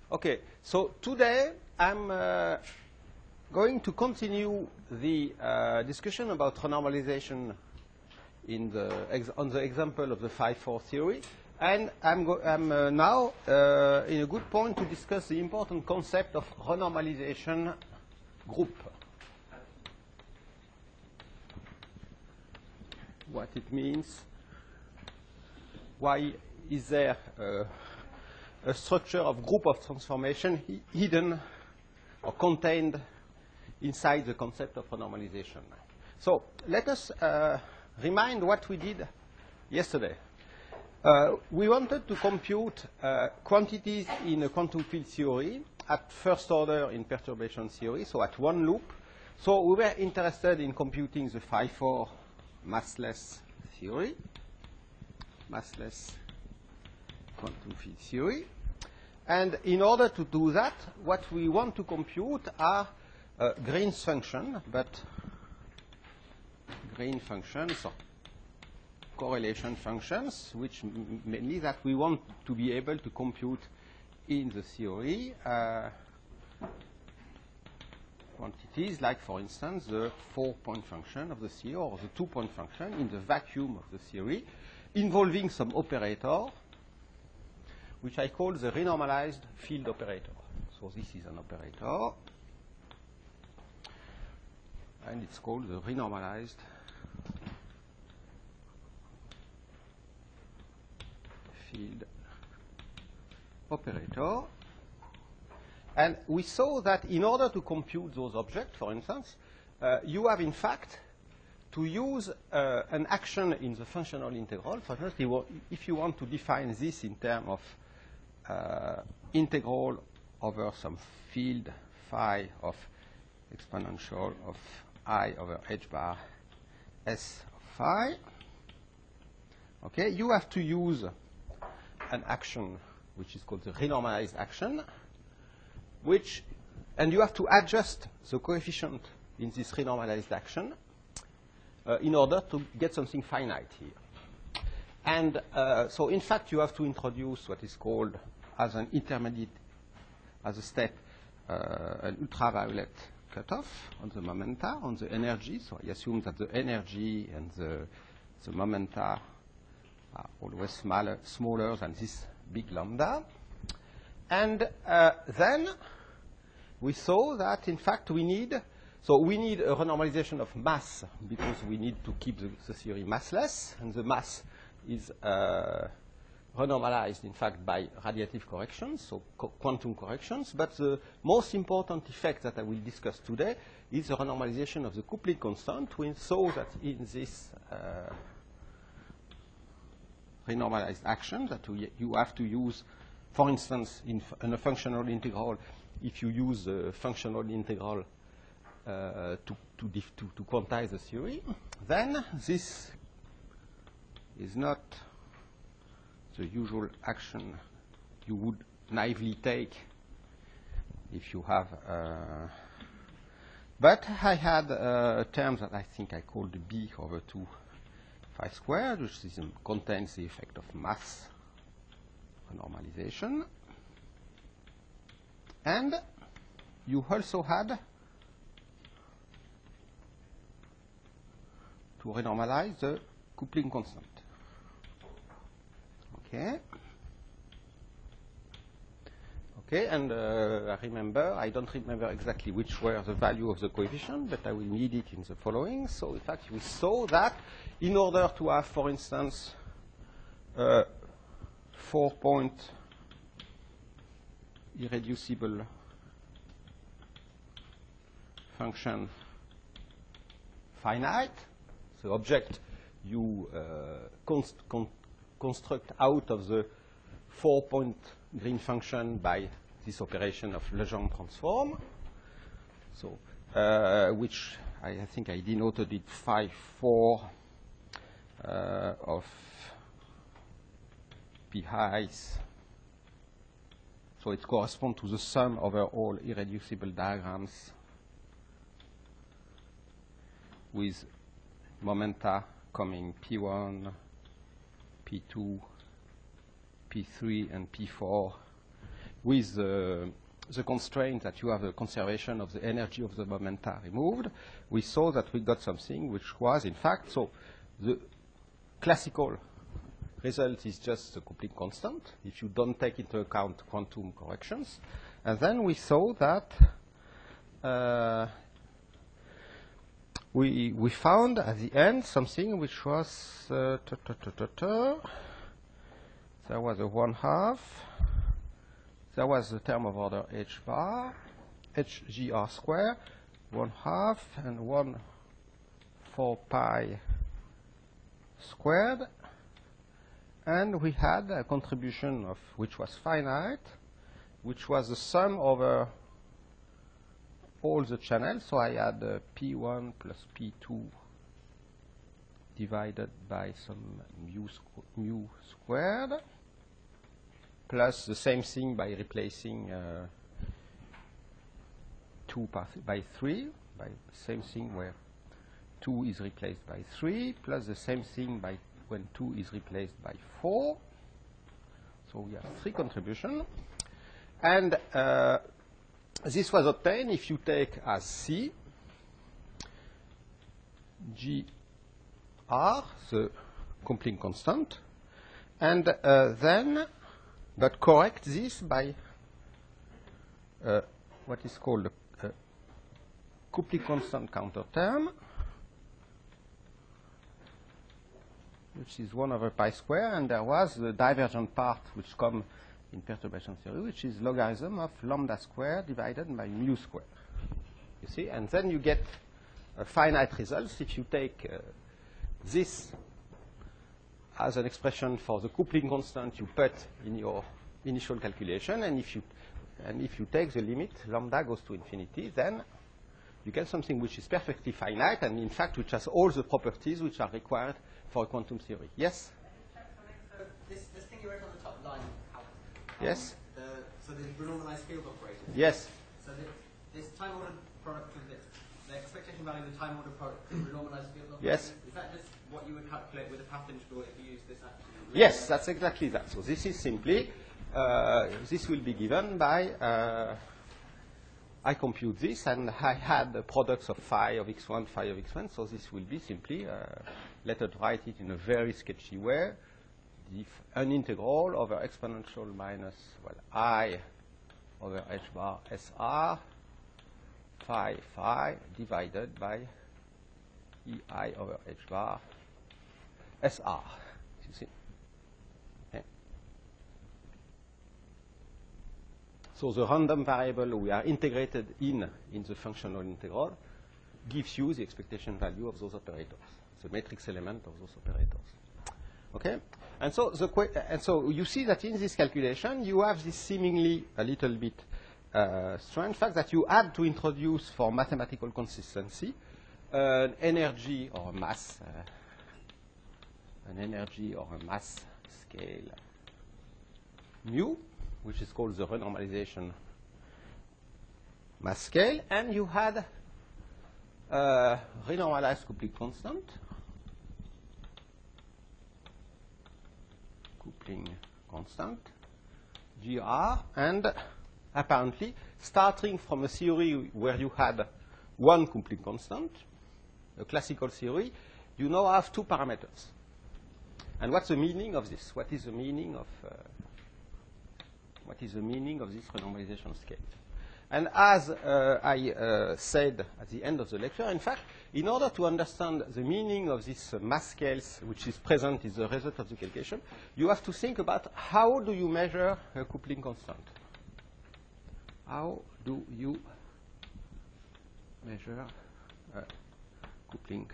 Okay, so today I'm going to continue the discussion about renormalization on the example of the 5-4 theory. And I'm now in a good point to discuss the important concept of renormalization group. What it means, why is there a structure of group of transformation hidden or contained inside the concept of renormalization. So let us remind what we did yesterday. We wanted to compute quantities in a quantum field theory at first order in perturbation theory, so at one loop. So we were interested in computing the 5-4 massless theory, massless quantum field theory. And in order to do that, what we want to compute are Green's function, but Green functions or correlation functions, which means that we want to be able to compute in the theory quantities like, for instance, the 4-point function of the theory or the 2-point function in the vacuum of the theory involving some operator which I call the renormalized field operator. So this is an operator, and it's called the renormalized field operator. And we saw that in order to compute those objects, for instance, you have in fact to use an action in the functional integral. For instance, if you want to define this in terms of integral over some field phi of exponential of I over h bar s of phi, okay, you have to use an action which is called the renormalized action, and you have to adjust the coefficient in this renormalized action in order to get something finite here. And so, in fact, you have to introduce what is called, as an intermediate, as a step, an ultraviolet cutoff on the momenta, on the energy. So I assume that the energy and the momenta are always smaller than this big lambda. And then we saw that, in fact, we need a renormalization of mass because we need to keep the theory massless, and the mass is renormalized, in fact, by radiative corrections, so quantum corrections. But the most important effect that I will discuss today is the renormalization of the coupling constant. We saw that in this renormalized action that you have to use, for instance, in a functional integral, if you use the functional integral to quantize the theory, then this is not the usual action you would naively take if you have. But I had a term that I think I called B over 2 phi squared, which contains the effect of mass renormalization. And you also had to renormalize the coupling constant. Okay. Okay, and I don't remember exactly which were the value of the coefficient, but I will need it in the following. So, in fact, we saw that in order to have, for instance, 4-point irreducible function finite, the object you construct out of the 4-point Green function by this operation of Legendre transform, so which I think I denoted it 5-4 of p heights. So it corresponds to the sum over all irreducible diagrams with momenta coming P1, P2, P3, and P4 with the constraint that you have the conservation of the energy of the momenta removed, we saw that we got something which was, in fact, so the classical result is just the coupling constant if you don't take into account quantum corrections. And then we saw that we found at the end something which was there was a 1/2. There was the term of order h bar, hgr square, 1/2 and 1/4 pi squared. And we had a contribution of which was finite, which was the sum over all the channels. So I had P1 plus P2 divided by some mu squared, plus the same thing by replacing 2 by 3, by the same thing where 2 is replaced by 3, plus the same thing by when 2 is replaced by 4. So we have 3 contributions. And this was obtained if you take as C GR, the coupling constant, and then but correct this by what is called a coupling constant counter term, which is 1/pi square, and there was the divergent part which come in perturbation theory, which is logarithm of lambda square divided by mu square. You see, and then you get finite results if you take this as an expression for the coupling constant you put in your initial calculation, and if you take the limit lambda goes to infinity, then you get something which is perfectly finite, and in fact which has all the properties which are required for a quantum theory. Yes? So this thing you wrote on the top line. Yes? So the renormalized field operator. Yes. So this time ordered product of the expectation value of the time ordered product of the renormalized field operator. Yes. Is that just what you would calculate with a path integral if you use this actually? Yes, that's exactly that. So this is simply, this will be given by, I compute this, and I had the products of phi of x1, phi of x1, so this will be simply, let us write it in a very sketchy way, an integral over exponential minus, well, I over h bar SR, phi divided by EI over h bar SR. You see? Okay. So the random variable we are integrated in the functional integral gives you the expectation value of those operators, the matrix element of those operators. Okay? And so you see that in this calculation you have this seemingly a little bit strange fact that you had to introduce for mathematical consistency an energy or a mass scale mu, which is called the renormalization mass scale, and you had a renormalized coupling constant, GR, and apparently starting from a theory where you had one coupling constant, a classical theory, you now have 2 parameters. And what's the meaning of this? What is the meaning of this renormalization scale? And as I said at the end of the lecture, in fact, in order to understand the meaning of these mass scales, which is present in the result of the calculation, you have to think about how do you measure a coupling constant? How do you measure a coupling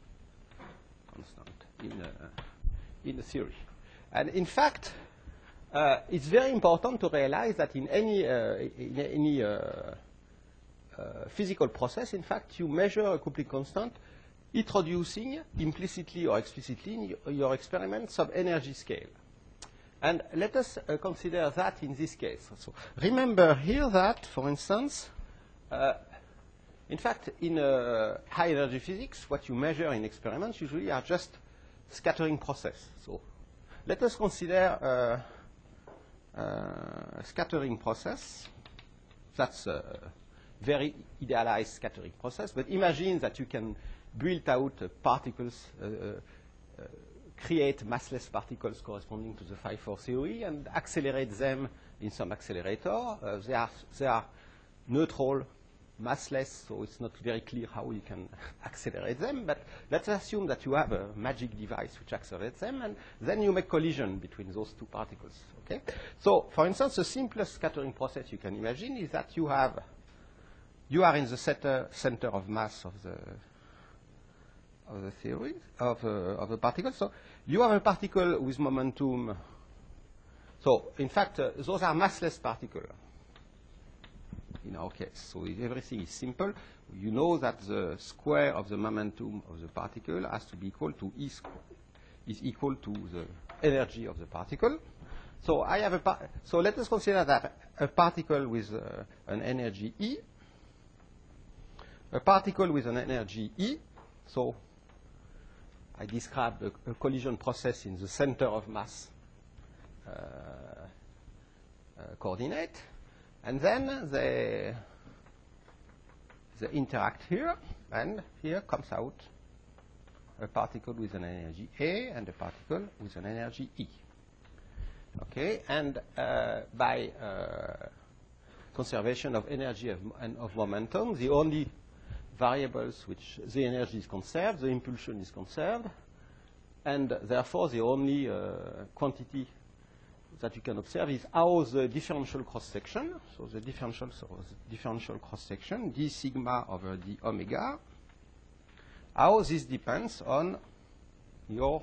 constant in a theory? And in fact, it's very important to realize that in any physical process, in fact, you measure a coupling constant introducing implicitly or explicitly in your experiment some energy scale. And let us consider that in this case. So remember here that, for instance, in fact, in high energy physics, what you measure in experiments usually are just scattering process. So let us consider scattering process. That's a very idealized scattering process, but imagine that you can build out particles, create massless particles corresponding to the phi-4 theory and accelerate them in some accelerator. They are neutral, massless, so it's not very clear how you can accelerate them, but let's assume that you have a magic device which accelerates them, and then you make collision between those two particles. Okay? So, for instance, the simplest scattering process you can imagine is that you are in the center of mass of the theory of a particle. So you have a particle with momentum. So in fact, those are massless particles in our case. So everything is simple. You know that the square of the momentum of the particle has to be equal to E square, is equal to the energy of the particle. So I have so let us consider that a particle with an energy E, a particle with an energy E. So I described a collision process in the center of mass coordinate, and then they interact here, and here comes out a particle with an energy A and a particle with an energy E. Okay, and by conservation of energy and of momentum, the only variables which the energy is conserved, the impulsion is conserved, and therefore the only quantity that you can observe is how the differential cross-section, so the differential cross-section, d sigma over d omega, how this depends on your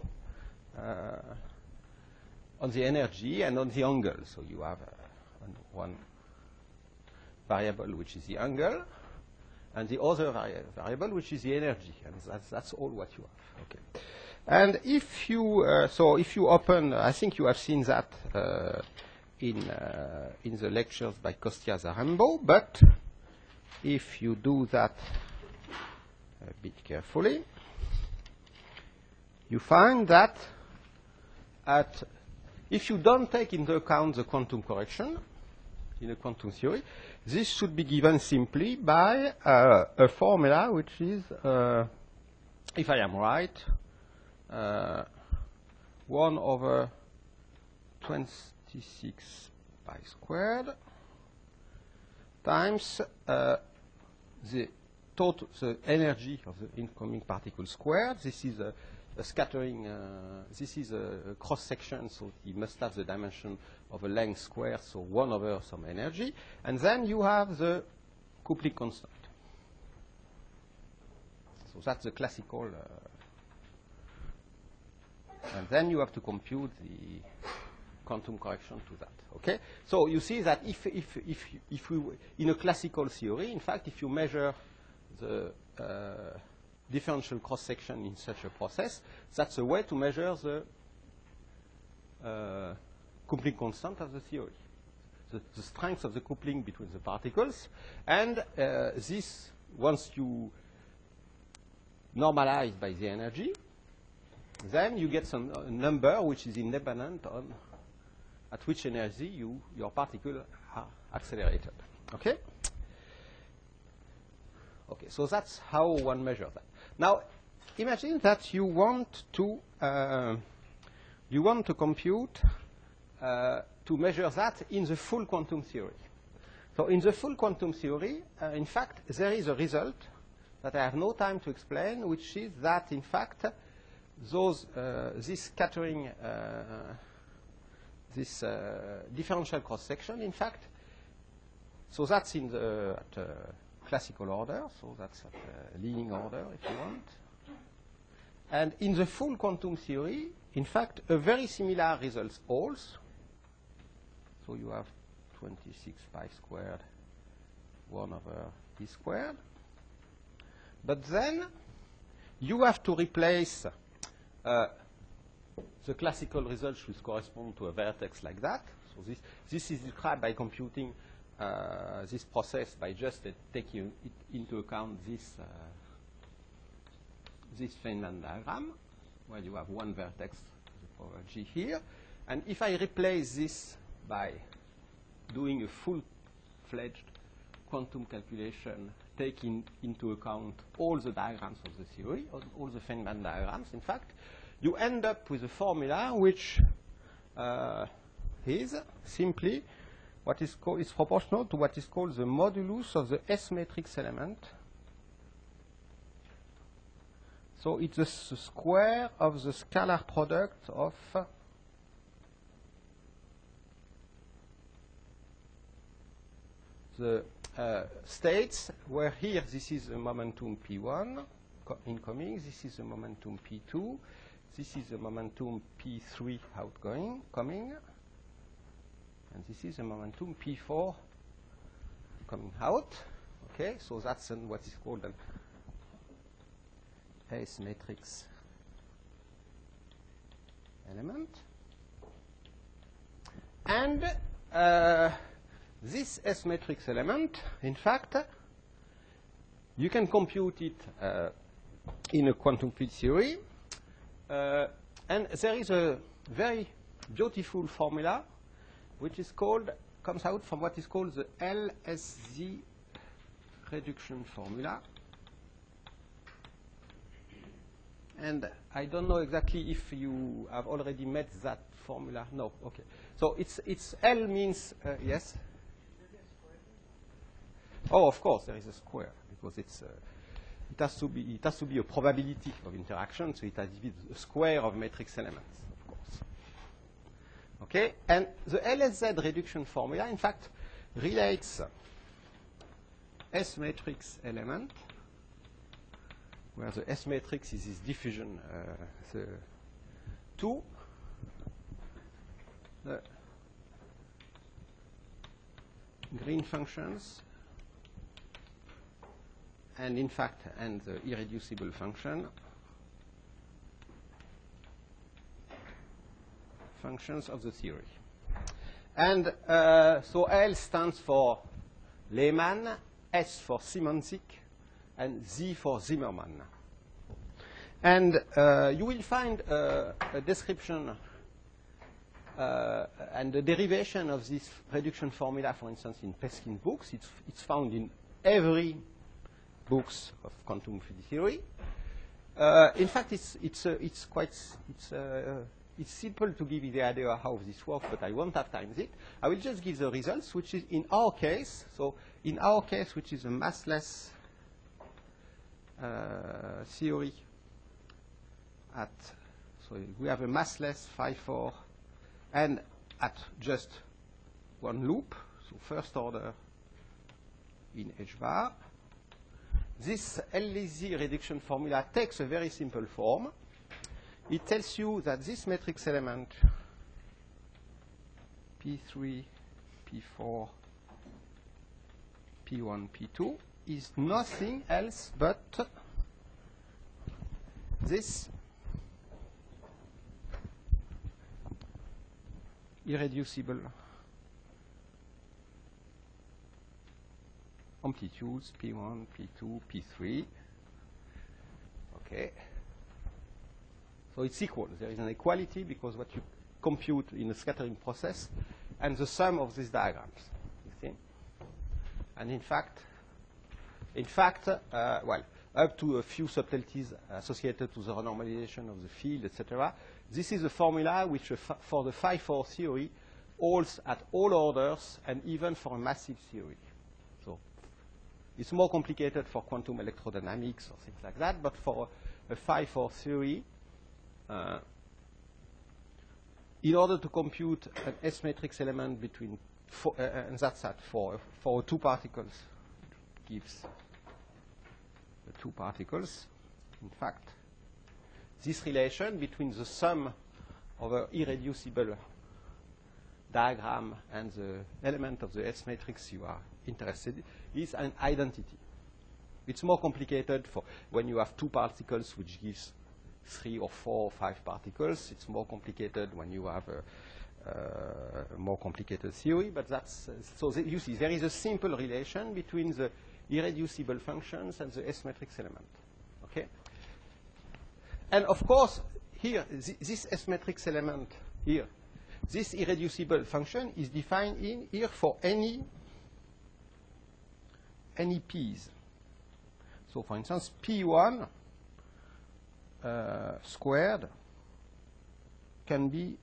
on the energy and on the angle. So you have one variable which is the angle, and the other variable which is the energy, and that's all what you have. Okay. And if you if you open, I think you have seen that in the lectures by Kostya Zarembo, but if you do that a bit carefully, you find that if you don't take into account the quantum correction in a quantum theory, this should be given simply by a formula which is, if I am right, 1 over 26 pi squared times the energy of the incoming particle squared. This is a scattering, this is a cross-section, so it must have the dimension of a length squared, so 1 over some energy. And then you have the coupling constant. So that's the classical, and then you have to compute the quantum correction to that. Okay? So you see that if we, in a classical theory, in fact, if you measure the differential cross-section in such a process, that's a way to measure the coupling constant of the theory, the strength of the coupling between the particles. And this, once you normalize by the energy, then you get some number which is independent on at which energy your particle are accelerated. Okay? Okay, so that's how one measures that. Now, imagine that you want to compute to measure that in the full quantum theory. So, in the full quantum theory, in fact, there is a result that I have no time to explain, which is that, in fact, this scattering, this differential cross-section, in fact, so that's in the classical order, so that's at leading order, if you want. And in the full quantum theory, in fact, a very similar result holds. So you have 26 pi squared, 1 over d squared. But then you have to replace the classical result should correspond to a vertex like that. So this is described by computing this process by just taking into account this Feynman diagram, where you have one vertex to the power g here. And if I replace this by doing a full-fledged quantum calculation, taking into account all the diagrams of the theory, all the Feynman diagrams, in fact, you end up with a formula which is simply what is called, is proportional to what is called the modulus of the S matrix element. So it's the square of the scalar product of the states, where here this is the momentum P1 incoming, this is the momentum P2, this is the momentum P3 outgoing, coming, and this is the momentum P4 coming out. Okay, so that's what is called an S matrix element. And this S matrix element, in fact, you can compute it in a quantum field theory. And there is a very beautiful formula which is called, comes out from what is called the LSZ reduction formula. And I don't know exactly if you have already met that formula. No, okay. So it's L means yes. Oh, of course there is a square, because it's it has to be a probability of interaction, so it has to be the square of matrix elements, of course. Okay, and the LSZ reduction formula, in fact, relates S matrix element, where the S matrix is this diffusion to the green functions, and in fact, and the irreducible function, functions of the theory. And so L stands for Lehmann, S for Simonzik, and Z for Zimmermann. And you will find a description and the derivation of this reduction formula, for instance, in Peskin's books. It's found in every books of quantum field theory. In fact, it's simple to give you the idea of how this works, but I won't have time with it. I will just give the results, which is in our case. So in our case, which is a massless theory at, so we have a massless phi4 and at just one loop, so first order in H bar. This LSZ reduction formula takes a very simple form. It tells you that this matrix element P3, P4, P1, P2 is nothing else but this irreducible amplitudes P1, P2, P3. Okay. So it's equal. There is an equality because what you compute in a scattering process and the sum of these diagrams. You see? And in fact, well, up to a few subtleties associated to the renormalization of the field, etc. This is a formula which, for the phi4 theory, holds at all orders and even for a massive theory. So it's more complicated for quantum electrodynamics or things like that, but for a phi4 theory, in order to compute an S matrix element between, and that's at for two particles, gives the two particles. In fact, this relation between the sum of an irreducible diagram and the element of the S matrix you are interested in is an identity. It's more complicated for when you have two particles, which gives 3 or 4 or 5 particles. It's more complicated when you have a more complicated theory, but that's so you see there is a simple relation between the irreducible functions and the S matrix element. Okay, and of course here this S matrix element here, this irreducible function is defined in here for any p's. So, for instance, p1 squared can be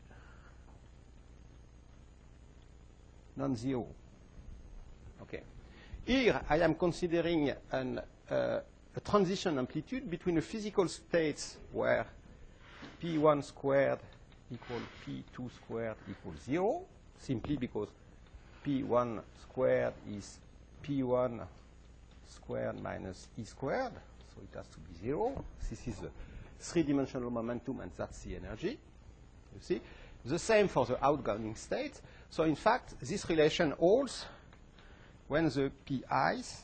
non-zero. Okay. Here I am considering a transition amplitude between the physical states where p1 squared equals p2 squared equals 0, simply because p1 squared is p1 squared minus e squared, so it has to be 0. This is the three-dimensional momentum, and that's the energy. You see? The same for the outgoing state. So, in fact, this relation holds when the pi's,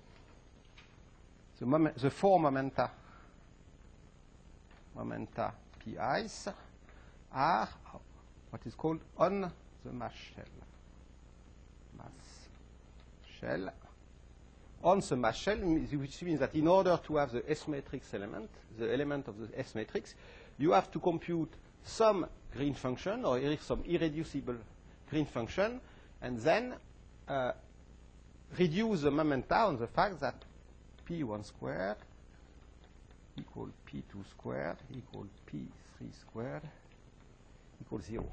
the four momenta pi's are what is called on the mass shell. On the mass shell, which means that in order to have the S matrix element, the element of the S matrix, you have to compute some Green function, or some irreducible Green function, and then reduce the momenta on the fact that p1 squared equal p2 squared equal p3 squared equals 0.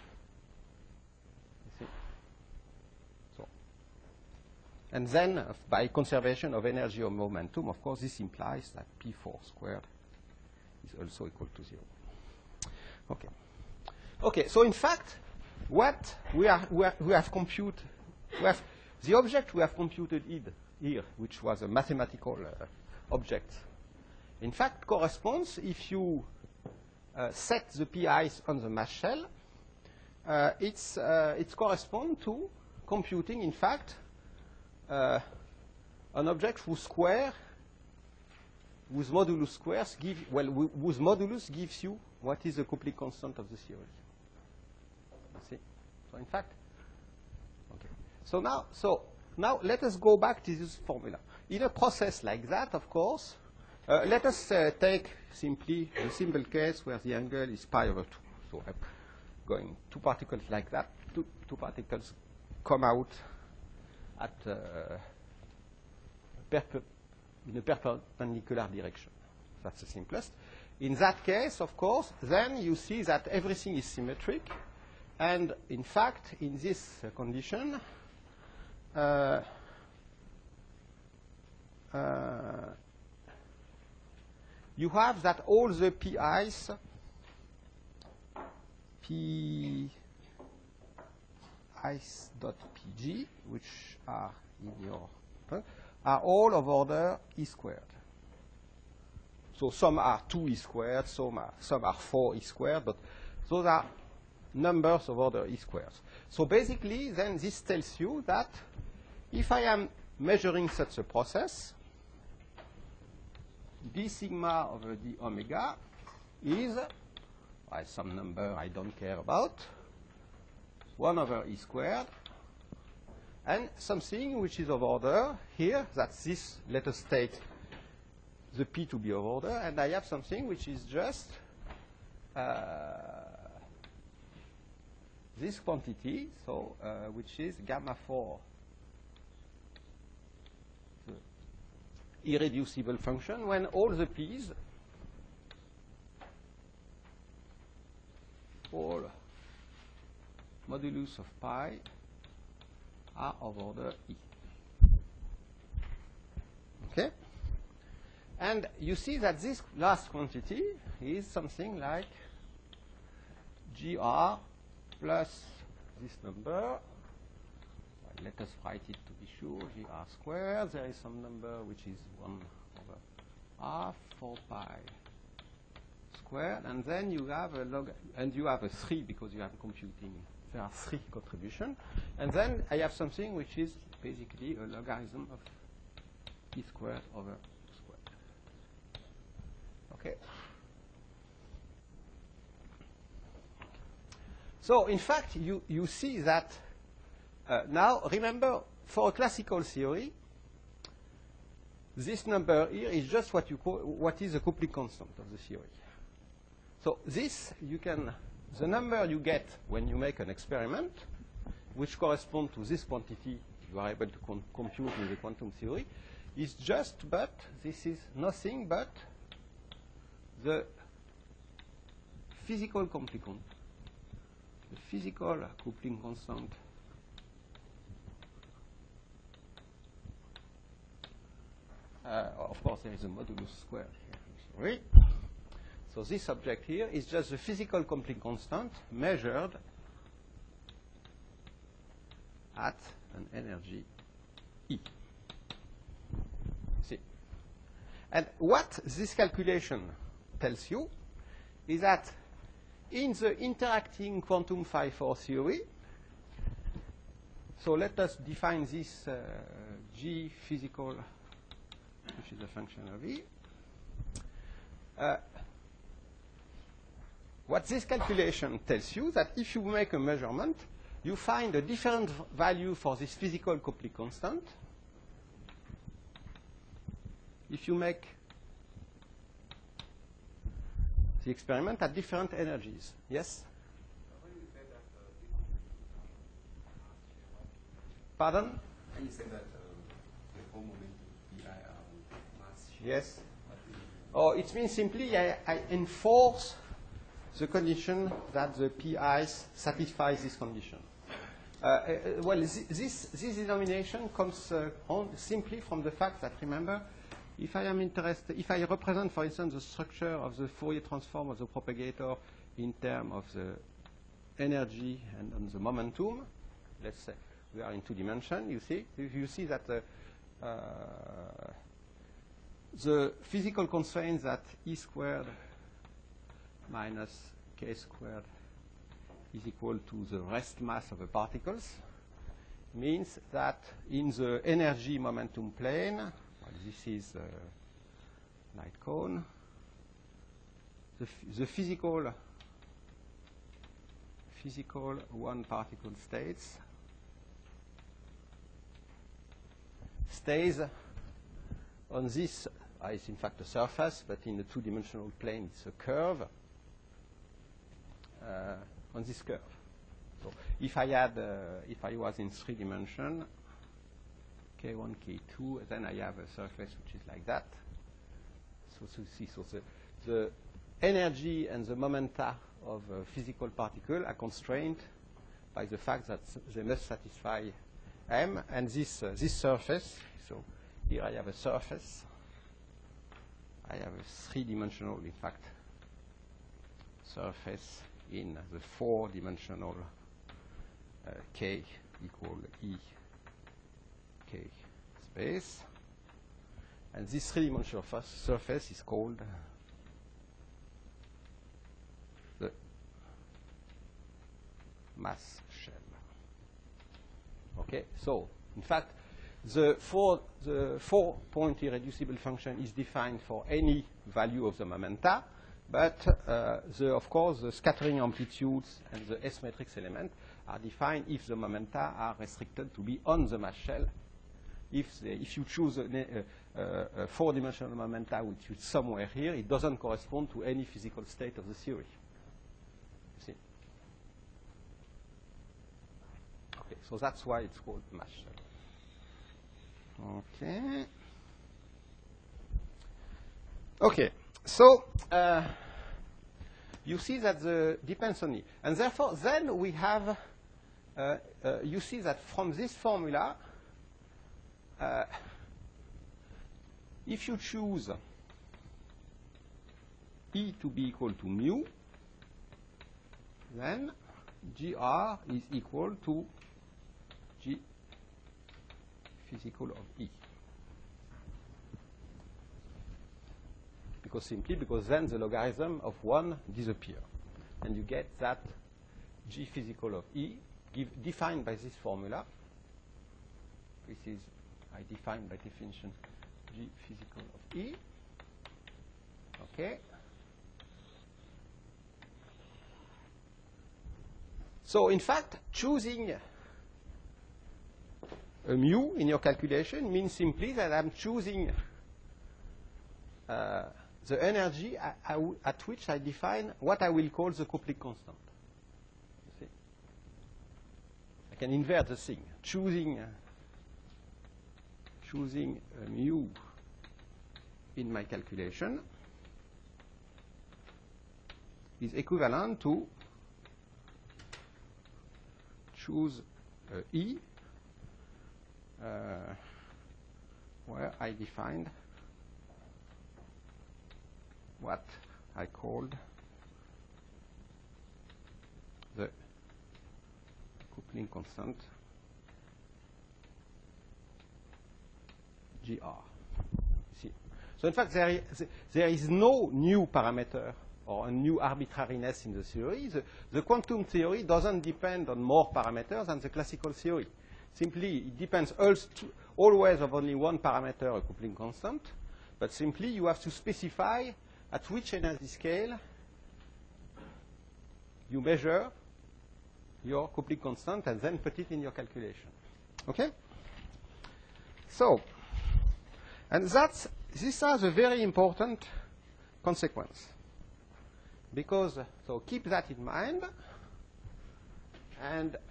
You see? So, and then by conservation of energy or momentum, of course, this implies that p4 squared is also equal to 0. Okay. Okay, so in fact, what we have computed, the object we have computed here, which was a mathematical object, in fact corresponds, if you set the pi's on the mass shell, it corresponds to computing, in fact, an object whose modulus squares whose modulus gives you what is the Coupling constant of the theory. You see? So in fact, okay. So now let us go back to this formula. In a process like that, of course, let us take simply a simple case where the angle is pi over 2. So I'm going two particles like that. Two particles come out at in a perpendicular direction. That's the simplest. In that case, of course, then you see that everything is symmetric. And in fact, in this condition, you have that all the pi's, dot pg, which are in your are all of order e squared. So some are 2e squared, some are 4e squared, but those are numbers of order e squared. So basically, then this tells you that if I am measuring such a process, d sigma over d omega is, by some number I don't care about, 1 over e squared, and something which is of order here, that's this, let us take the p to be of order, and I have something which is just this quantity, so which is gamma 4, the irreducible function, when all the p's, all modulus of pi, are of order e. Okay? And you see that this last quantity is something like gr plus this number. Well, let us write it to be sure. Gr squared. There is some number which is 1 over r 4 pi squared. And then you have a log, and you have a 3 because you have computing. There are 3 contributions. And then I have something which is basically a logarithm of e squared over squared. Okay. So, in fact, you see that now, remember, for a classical theory, this number here is just what you call, what is the Coupling constant of the theory. So this you can the number you get when you make an experiment, which correspond to this quantity you are able to compute in the quantum theory, is just but, this is nothing but the physical coupling constant of course, there is a modulus square here. Sorry. So this object here is just the physical coupling constant measured at an energy E. See. And what this calculation tells you is that in the interacting quantum phi-4 theory, so let us define this G physical, which is a function of E. What this calculation tells you that if you make a measurement, you find a different value for this physical coupling constant. If you make the experiment at different energies. Yes? Pardon? You said that the whole momentum Pi are mass shape. Yes. Oh, it means simply I enforce the condition that the PIs satisfy this condition. Well, this denomination comes on simply from the fact that, remember, if I am interested, if I represent, for instance, the structure of the Fourier transform of the propagator in terms of the energy and on the momentum, let's say we are in 2 dimensions, you see that the physical constraint that E squared minus K squared is equal to the rest mass of the particles means that in the energy momentum plane, well, this is a light cone, the physical one particle states stays on this, it's in fact a surface, but in the 2-dimensional plane it's a curve, on this curve. So if I was in 3 dimensions, K1, K2, then I have a surface which is like that. So the energy and the momenta of a physical particle are constrained by the fact that they must satisfy M, and this surface, so here I have a surface, I have a 3-dimensional, in fact, surface in the 4-dimensional K equal E K space. And this 3-dimensional surface is called the mass shell. Okay, so in fact, the 4-point irreducible function is defined for any value of the momenta, but of course, the scattering amplitudes and the S matrix element are defined if the momenta are restricted to be on the mass shell. If you choose a 4-dimensional momenta which is somewhere here, it doesn't correspond to any physical state of the theory. You see? Okay, so that's why it's called mass shell. Okay. Okay, so you see that the depends on E. And therefore, then we have, you see that from this formula, if you choose E to be equal to mu, then GR is equal to G physical of E. Because then the logarithm of 1 disappears. And you get that G physical of E defined by this formula. This is, I define by definition G physical of E. Okay. So in fact, choosing a mu in your calculation means simply that I'm choosing the energy at which I define what I will call the coupling constant. can invert the thing. Choosing a mu in my calculation is equivalent to choose E, where I defined what I called the coupling constant GR. See. So in fact, there is no new parameter or a new arbitrariness in the theory. The quantum theory doesn't depend on more parameters than the classical theory. Simply, it depends always of only one parameter, a coupling constant, but simply you have to specify at which energy scale you measure your coupling constant and then put it in your calculation. Okay? So, and this has a very important consequence. Because, so keep that in mind, and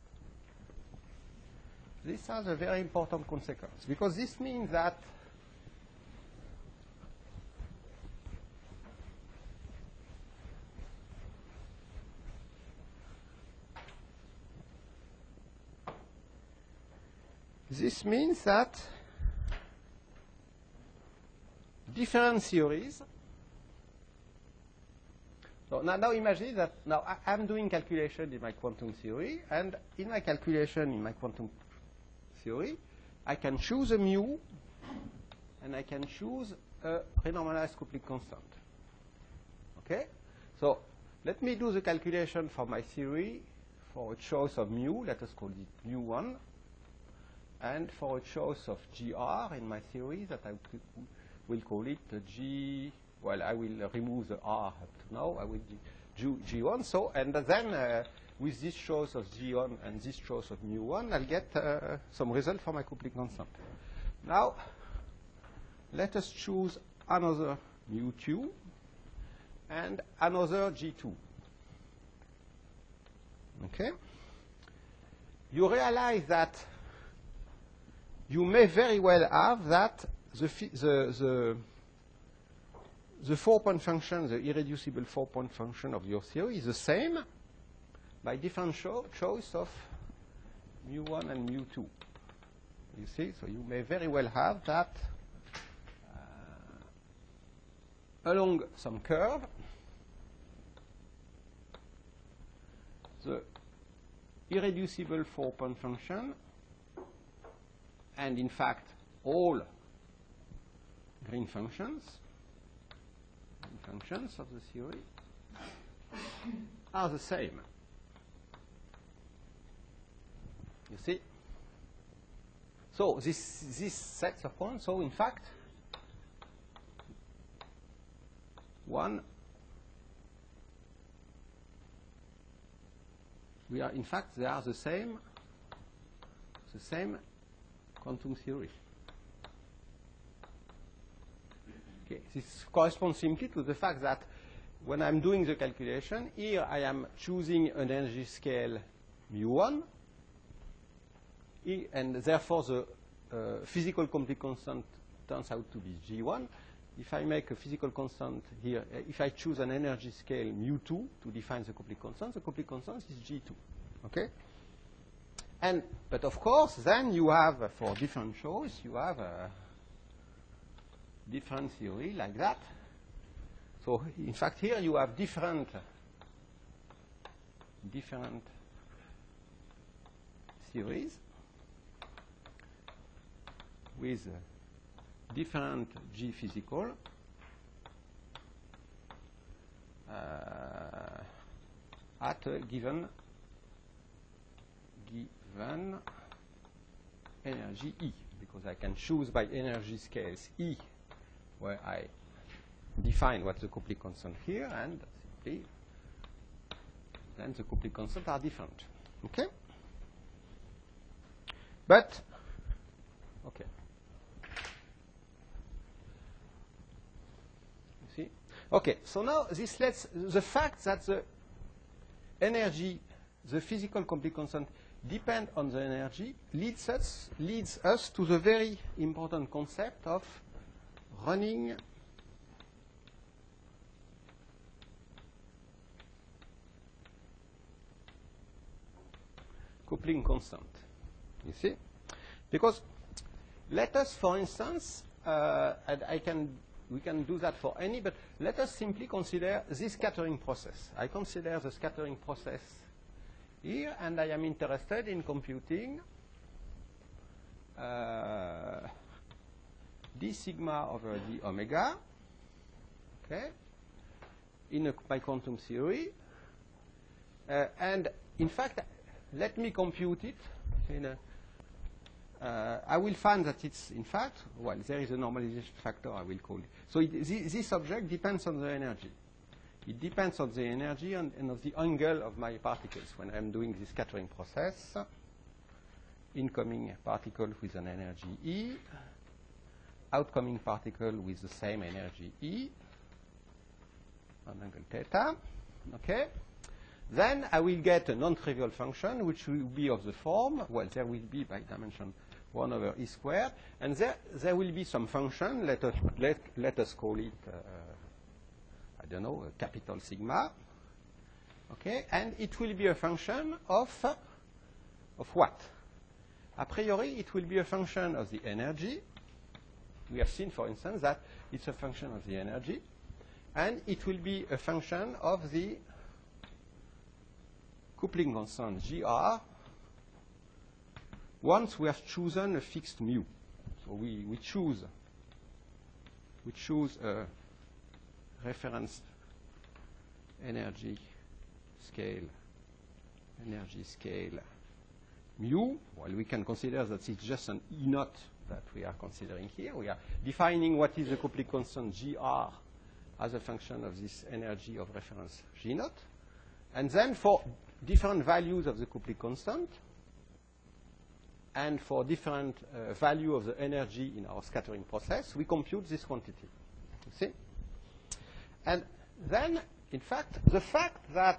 this has a very important consequence, because this means that different theories. So now imagine that now I'm doing calculation in my quantum theory, and in my calculation in my quantum theory, I can choose a mu, and I can choose a renormalized coupling constant. Okay? So let me do the calculation for my theory for a choice of mu, let us call it mu1, and for a choice of GR in my theory that I will call it G. Well, I will remove the R up to now. I will do G1. So, and then with this choice of G1 and this choice of mu1, I'll get some result for my coupling constant. Now, let us choose another mu2 and another G2. Okay? You realize that you may very well have that the 4-point function, the irreducible 4-point function of your theory is the same by different choice of mu1 and mu2. You see? So you may very well have that along some curve, the irreducible 4-point function, and in fact all green functions of the theory are the same. You see? So this sets of points. So in fact, one, we are in fact they are the same quantum theory. Okay. This corresponds simply to the fact that when I'm doing the calculation, here I am choosing an energy scale mu1, and therefore the physical coupling constant turns out to be G1. If I make a physical constant here, if I choose an energy scale mu2 to define the coupling constant is G2. Okay? But of course, then you have, for different choice, you have a different theory like that. So in fact, here you have different theories with different G physical at a given energy E, because I can choose by energy scales E, where I define what's the coupling constant here, and simply then the coupling constant are different. Okay? But, okay. You see? Okay, so now this lets the fact that the energy, the physical coupling constant depend on the energy leads us to the very important concept of running coupling constant. You see? Because let us, for instance, and we can do that for any, but let us simply consider this scattering process. I consider the scattering process here, and I am interested in computing d sigma over d omega, okay, in my quantum theory. And in fact, let me compute it in a I will find that it's, in fact, well, there is a normalization factor, I will call it. So this object depends on the energy. It depends on the energy and of the angle of my particles when I'm doing this scattering process. Incoming particle with an energy E, outcoming particle with the same energy E, on angle theta. Okay? Then I will get a non-trivial function which will be of the form, well, there will be by dimension 1 over e squared, and there will be some function, let us call it, I don't know, a capital sigma, okay, and it will be a function of what? A priori, it will be a function of the energy. We have seen, for instance, that it's a function of the energy, and it will be a function of the coupling constant GR once we have chosen a fixed mu. So we choose a reference energy scale mu. Well, we can consider that it's just an E naught that we are considering here. We are defining what is the coupling constant GR as a function of this energy of reference G naught. And then for different values of the coupling constant, and for different value of the energy in our scattering process, we compute this quantity. You see? And then, in fact, the fact that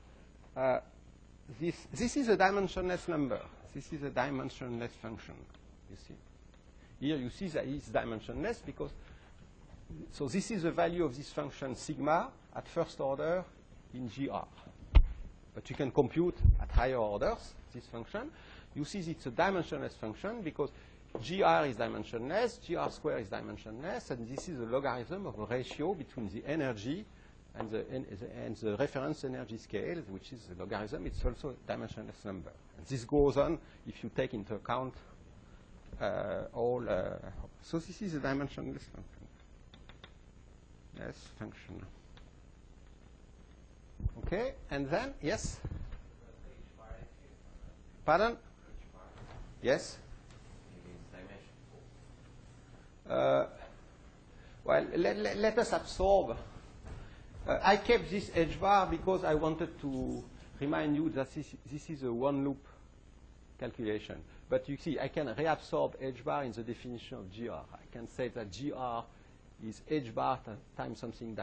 this is a dimensionless number. This is a dimensionless function, you see. Here you see that it's dimensionless because, so this is the value of this function sigma at first order in GR. But you can compute at higher orders this function. You see it's a dimensionless function because GR is dimensionless, GR square is dimensionless, and this is a logarithm of a ratio between the energy and the reference energy scale, which is the logarithm. It's also a dimensionless number. And this goes on if you take into account all. So this is a dimensionless function. Yes, function. Okay, and then, yes? Pardon? Yes? Well, let us absorb. I kept this H bar because I wanted to remind you that this is a one-loop calculation. But you see, I can reabsorb H bar in the definition of GR. I can say that GR is H bar times something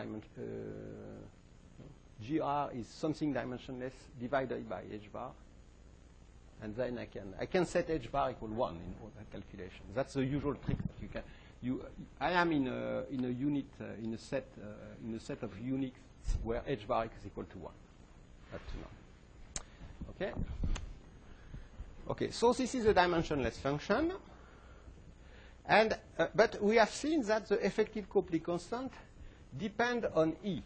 GR is something dimensionless divided by H bar. And then I can set H bar equal 1 in all the calculations. That's the usual trick that you can. I am in a unit in a set of units where H bar is equal to 1 up to now. Okay. Okay. So this is a dimensionless function, and but we have seen that the effective coupling constant depend on E.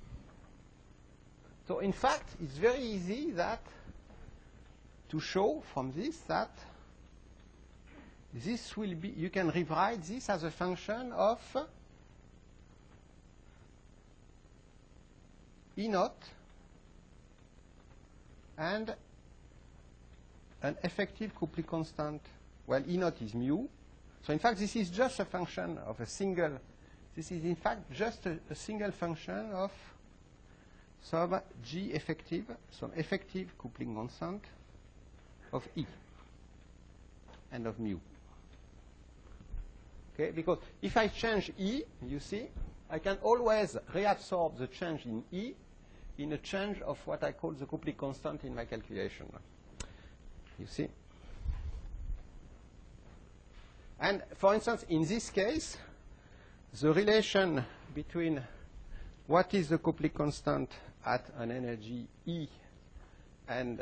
So in fact, it's very easy to show from this that this will be, you can rewrite this as a function of E naught and an effective coupling constant. Well, E naught is mu. So in fact, this is just a function of a single, this is in fact just a single function of some G effective, some effective coupling constant of E and of mu. Okay, because if I change E, you see, I can always reabsorb the change in E in a change of what I call the coupling constant in my calculation. You see? And for instance, in this case, the relation between what is the coupling constant at an energy E and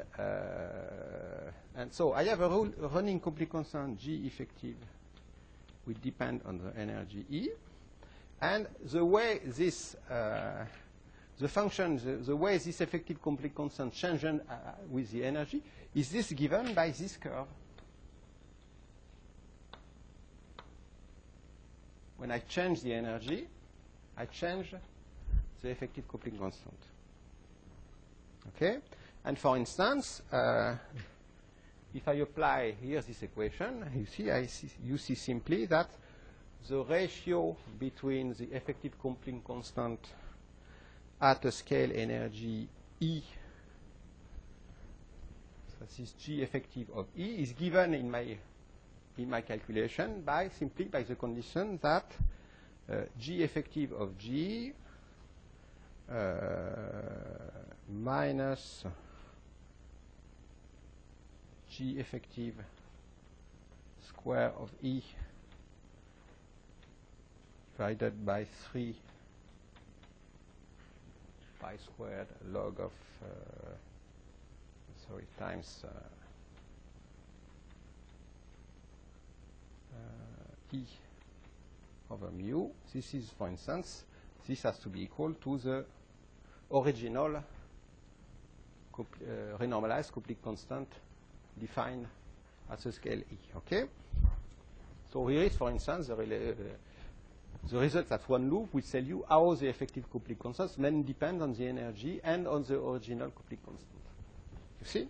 so I have a running coupling constant G effective will depend on the energy E, and the way this the function, the way this effective coupling constant changes with the energy is this given by this curve. When I change the energy, I change the effective coupling constant. Okay? And for instance, if I apply here this equation, you see simply that the ratio between the effective coupling constant at a scale energy E, so this is G effective of E, is given in my calculation simply by the condition that G effective of G minus G effective square of E divided by 3 pi squared log of times E over mu. This is, for instance, this has to be equal to the original renormalized coupling constant defined at the scale E. Okay? So here is, for instance, the result at one loop will tell you how the effective coupling constants then depend on the energy and on the original coupling constant. You see?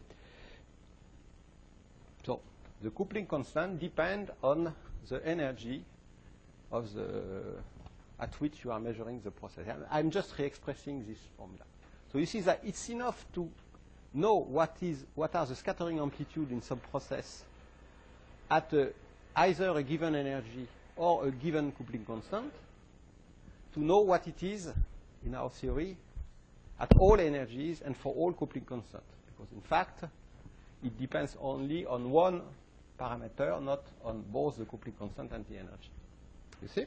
So the coupling constant depends on the energy of at which you are measuring the process. I'm just re-expressing this formula. So you see that it's enough to know what are the scattering amplitude in some process at either a given energy or a given coupling constant to know what it is in our theory at all energies and for all coupling constants. Because in fact, it depends only on one parameter, not on both the coupling constant and the energy. You see?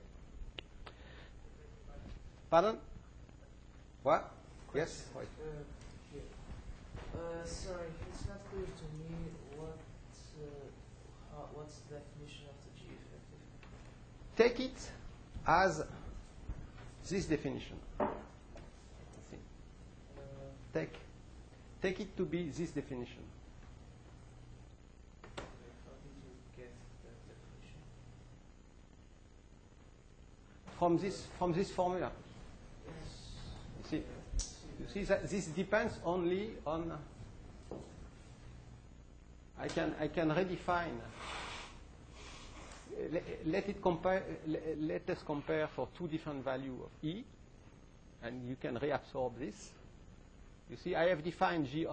Pardon? What? Yes? Right. Sorry, it's not clear to me what's the definition of the G effective. Take it as this definition. Take it to be this definition. How did you get that definition? From this formula. Yes. You see that this depends only on. I can redefine. Let us compare for two different values of E, and you can reabsorb this. You see, I have defined GR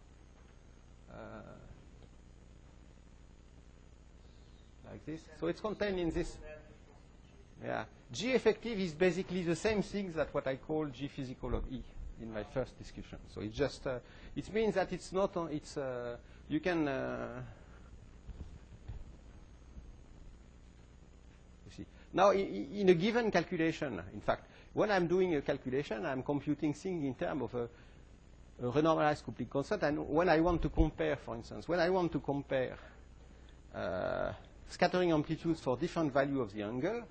like this. So it's contained in this. Yeah, G effective is basically the same thing that what I call G physical of E in my first discussion. So it just it means that it's not you can you see now in a given calculation. In fact, when I'm doing a calculation, I'm computing things in terms of a renormalized coupling constant. And when I want to compare, for instance, when I want to compare scattering amplitudes for different values of the angle.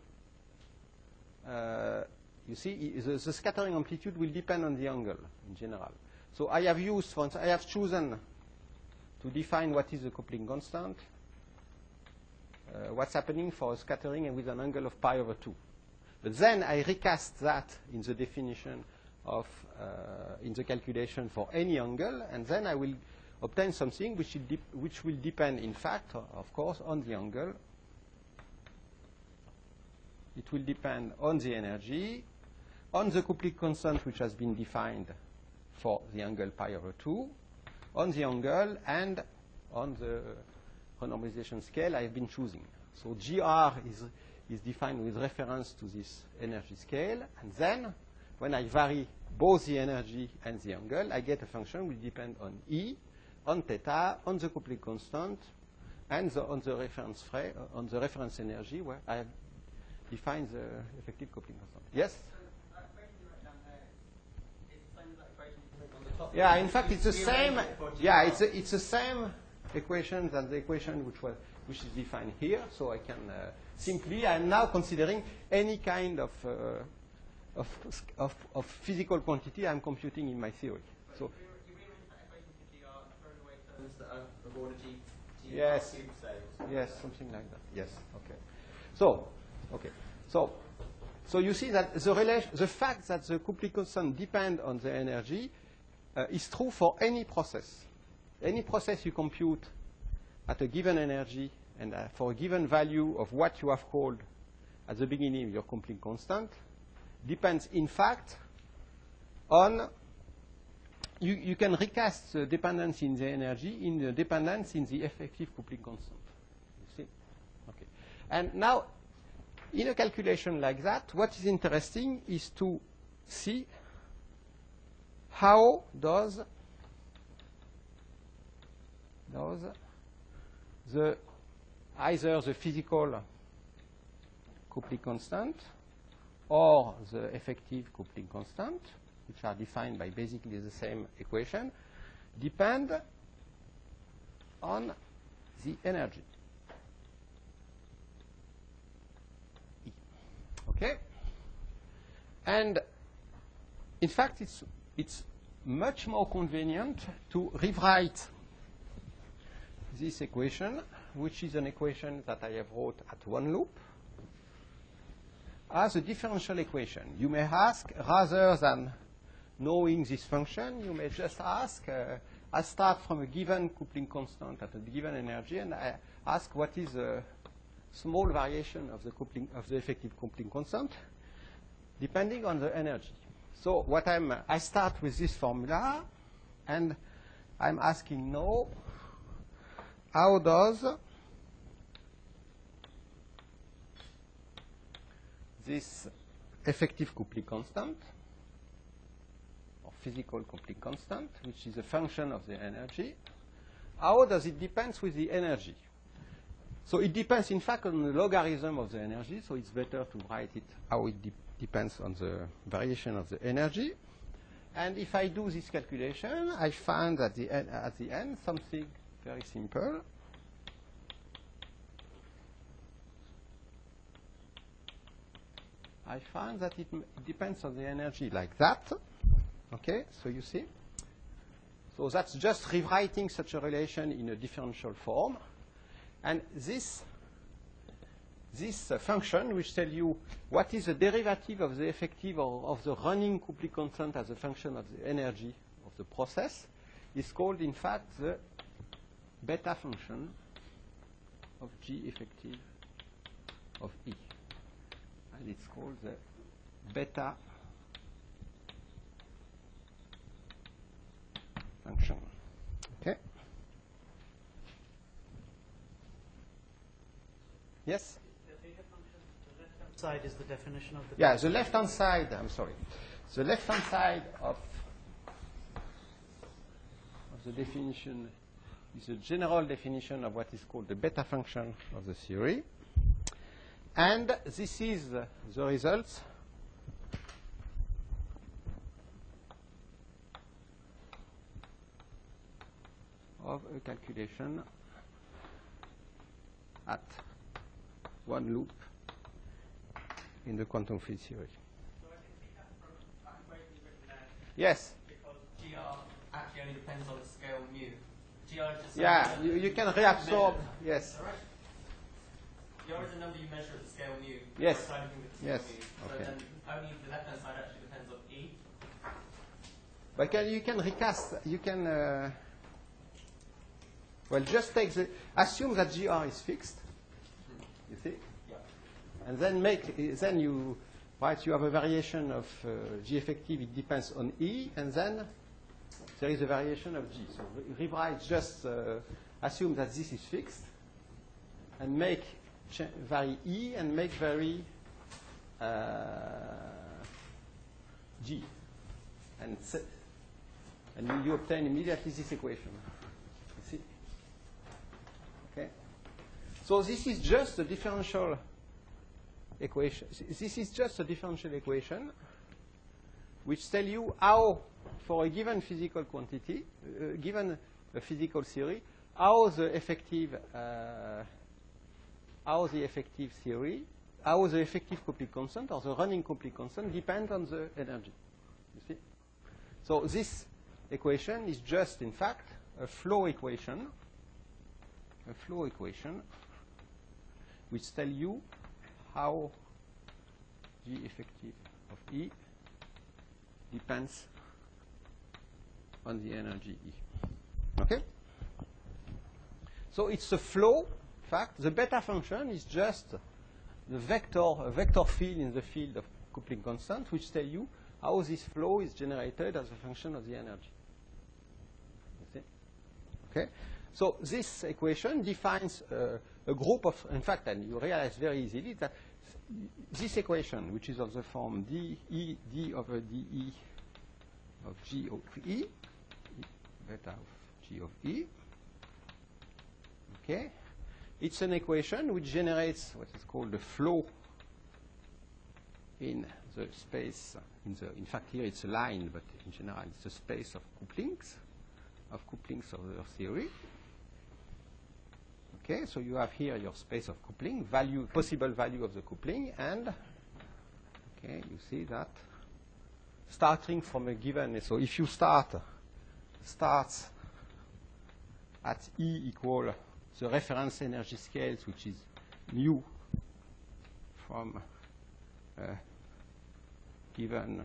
You see, the scattering amplitude will depend on the angle in general. So I have used, for instance, I have chosen to define what is the coupling constant, what's happening for a scattering and with an angle of pi over 2. But then I recast that in the definition of, in the calculation for any angle, and then I will obtain something which will depend, in fact, of course, on the angle. It will depend on the energy, on the coupling constant which has been defined for the angle pi over 2, on the angle, and on the renormalization scale I have been choosing. So GR is defined with reference to this energy scale, and then when I vary both the energy and the angle, I get a function which depends on E, on theta, on the coupling constant, and on the reference on the reference energy, where I have defined the effective coupling constant. Yes? That equation you wrote down there is the same as that equation you put on the top. Yeah, in fact, it's the same. Rearrange it for Yeah, GR. it's the same equation than the equation which is defined here. So I can simply, I'm now considering any kind of physical quantity I'm computing in my theory. So You rearrange that equation for GR and throw away terms that are of order G Yes. cube, say, or something. yes, something like that. Yes. Okay. So okay. So you see that the fact that the coupling constant depends on the energy is true for any process. Any process you compute at a given energy and for a given value of what you have called at the beginning your coupling constant depends, in fact, on you can recast the dependence in the energy in the dependence in the effective coupling constant. You see? Okay. And now, in a calculation like that, what is interesting is to see how does either the physical coupling constant or the effective coupling constant, which are defined by basically the same equation, depend on the energy. E. Okay? And in fact, it's much more convenient to rewrite this equation, which is an equation that I have wrote at one loop, as a differential equation. You may ask, rather than knowing this function, you may just ask, I start from a given coupling constant at a given energy, and I ask what is a small variation of the effective coupling constant, depending on the energy. So what I start with this formula, and I'm asking now, how does this effective coupling constant, or physical coupling constant, which is a function of the energy, how does it depend with the energy? So it depends, in fact, on the logarithm of the energy, so it's better to write it how it depends on the variation of the energy. And if I do this calculation, I find at the end something very simple. I find that it depends on the energy like that. Okay, so you see? So that's just rewriting such a relation in a differential form. And this function, which tells you what is the derivative of the effective or of the running coupling constant as a function of the energy of the process, is called, in fact, the beta function of G effective of E. And it's called the beta function. Okay? Yes? The beta function, the left-hand side is the definition of the Yeah, the left-hand side, I'm sorry. The left-hand side of the definition is a general definition of what is called the beta function of the theory. And this is the results of a calculation at one loop in the quantum field theory. So I can see that from that equation you've written there, Yes. because GR actually only depends on the scale mu. GR is just Yeah, something you that can measure. reabsorb. Yes. All right. GR is a number you measure at the scale mu. Yes. Or anything at the Yes. scale mu. So Okay. then only the left-hand side actually depends on E. But you can recast, you can, well, just take assume that GR is fixed, you see? Yeah. And then then you have a variation of G effective, it depends on E, and then there is a variation of G. So rewrite, just assume that this is fixed, and make vary E, and make vary G. And you obtain immediately this equation. So this is just a differential equation. This is just a differential equation which tell you how, for a given physical quantity, given a physical theory, how the effective theory, how the effective coupling constant or the running coupling constant depend on the energy. You see? So this equation is just, in fact, a flow equation which tell you how G effective of E depends on the energy E. Okay? So it's a flow. In fact, the beta function is just the vector field in the field of coupling constant, which tell you how this flow is generated as a function of the energy. You see? Okay? So this equation defines a group of, in fact, and you realize very easily that this equation, which is of the form d over dE of G of E, beta of G of E, okay, it's an equation which generates what is called the flow in the space, in fact here it's a line, but in general it's a space of couplings of the theory. Okay, so you have here your space of coupling, possible value of the coupling, and okay, you see that starting from a given, so if you starts at E equal the reference energy scales, which is mu from given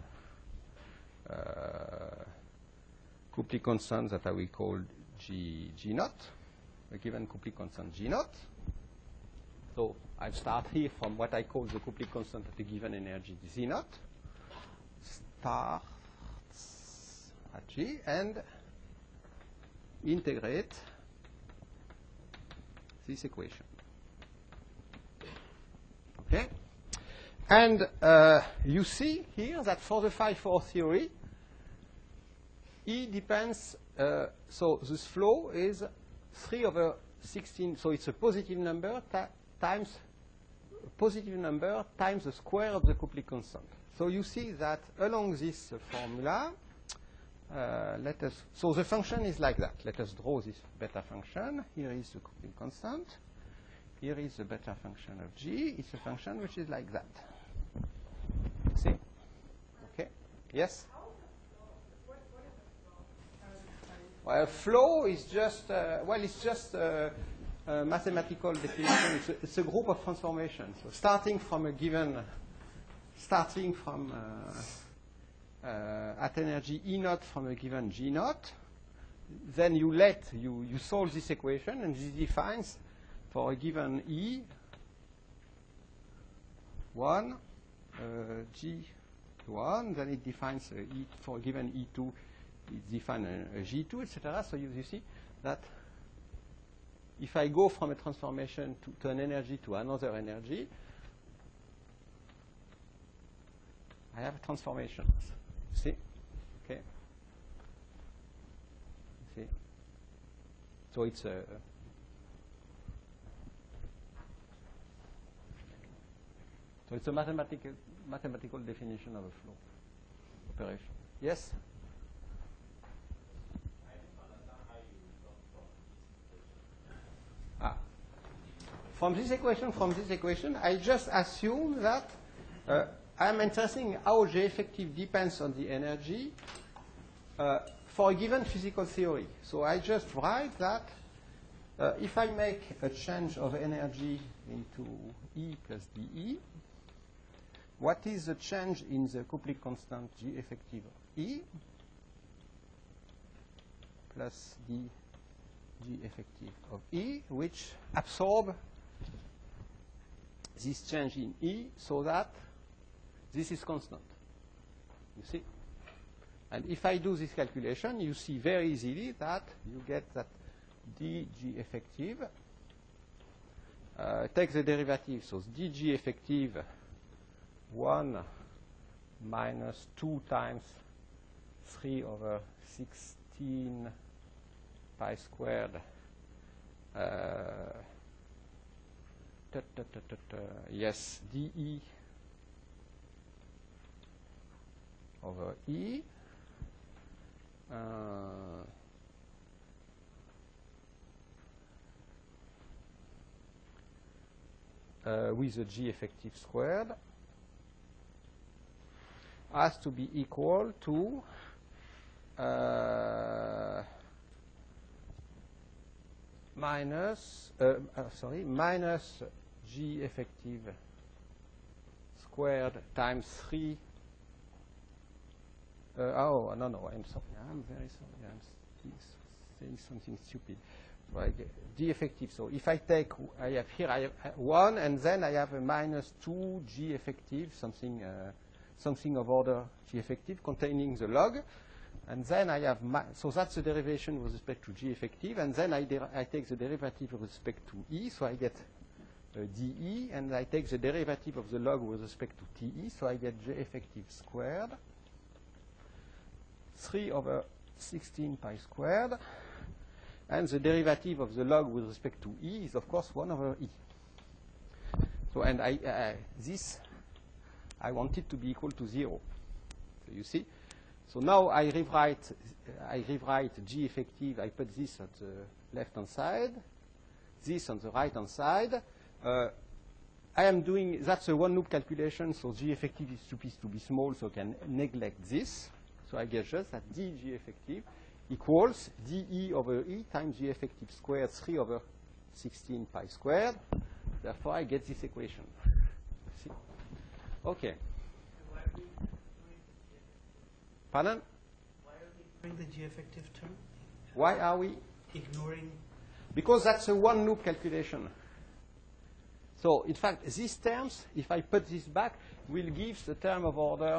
coupling constant that I will call G naught, a given coupling constant G naught. So I start here from what I call the coupling constant at a given energy Z naught, starts at G, and integrate this equation. Okay? And you see here that for the phi-4 theory, E depends, so this flow is 3 over 16, so it's a positive number times the square of the coupling constant. So you see that along this formula, so the function is like that. Let us draw this beta function. Here is the coupling constant. Here is the beta function of G. It's a function which is like that. See? Okay? Yes? Well, flow is just, it's just a mathematical definition. It's a group of transformations. So starting from at energy E naught from a given G naught, then you solve this equation, and this defines for a given E 1 G1, then it defines for a given E2, it defines a G2, etc. So you see that if I go from a transformation to an energy to another energy, I have transformations. See? Okay. See? So it's a mathematical definition of a flow operation. Yes? From this equation, I just assume that I'm interested in how J effective depends on the energy for a given physical theory. So I just write that if I make a change of energy into E plus dE, what is the change in the coupling constant G effective of E plus d G effective of E, which absorb this change in E so that this is constant. You see? And if I do this calculation, you see very easily that you get that dG effective takes the derivative. So dG effective 1 minus 2 times 3 over 16 pi squared yes, dE over E. With a G effective squared has to be equal to minus G effective squared times 3. Oh, no, I'm sorry. I'm very sorry. I'm saying something stupid. So I get G effective. So if I take, I have 1, and then I have a minus 2 G effective, something of order G effective containing the log. And then I have, so that's the derivation with respect to G effective. And then I take the derivative with respect to E. So I get dE. And I take the derivative of the log with respect to TE. So I get J effective squared 3 over 16 pi squared. And the derivative of the log with respect to E is, of course, 1 over E. So, and this, I want it to be equal to 0. So you see? So now I rewrite G effective. I put this at the left-hand side, this on the right-hand side. I am doing, that's a one-loop calculation, so G effective is supposed to be small, so I can neglect this. So I get just that dG effective equals dE over E times G effective squared 3 over 16 pi squared. Therefore, I get this equation. See? Okay. Pardon? Why are we ignoring the G effective term? Why are we? Ignoring. Because that's a one-loop calculation. So, in fact, these terms, if I put this back, will give the term of order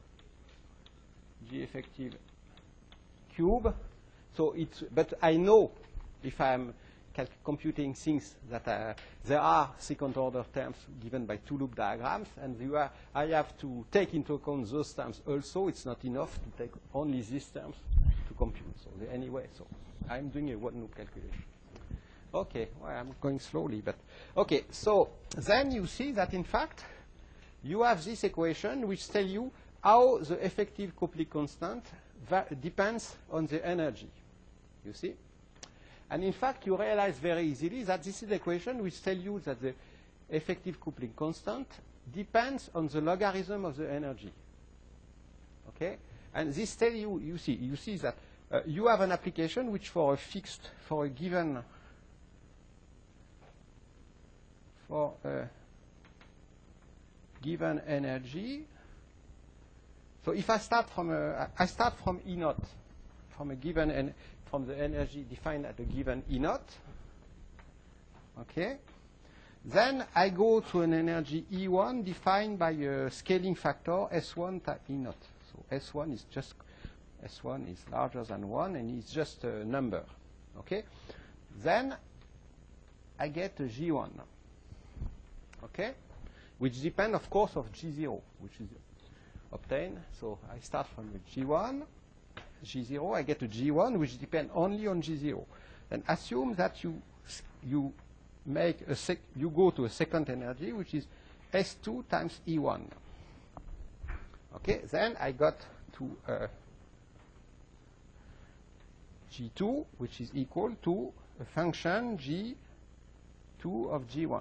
G effective cube. So it's, but I know if I'm computing things that there are second-order terms given by two-loop diagrams, and I have to take into account those terms also. It's not enough to take only these terms to compute. So anyway, so I'm doing a one-loop calculation. Okay, well, I'm going slowly, but okay. So then you see that in fact you have this equation which tells you how the effective Copley constant depends on the energy. You see? And in fact, you realize very easily that this is the equation which tells you that the effective coupling constant depends on the logarithm of the energy. Okay? And this tells you, you see that you have an application which for a given energy. So if I start from E naught, from a given from the energy defined at a given E naught, okay, then I go to an energy E1 defined by a scaling factor S1 times E naught. So S1 is larger than 1, and it's just a number, okay. Then I get a G1, okay, which depends, of course, of G0, which is obtained. So I start from a G1, G0, I get a G1, which depends only on G0. And assume that you go to a second energy, which is S2 times E1. Okay, then I got to G2, which is equal to a function G2 of G1.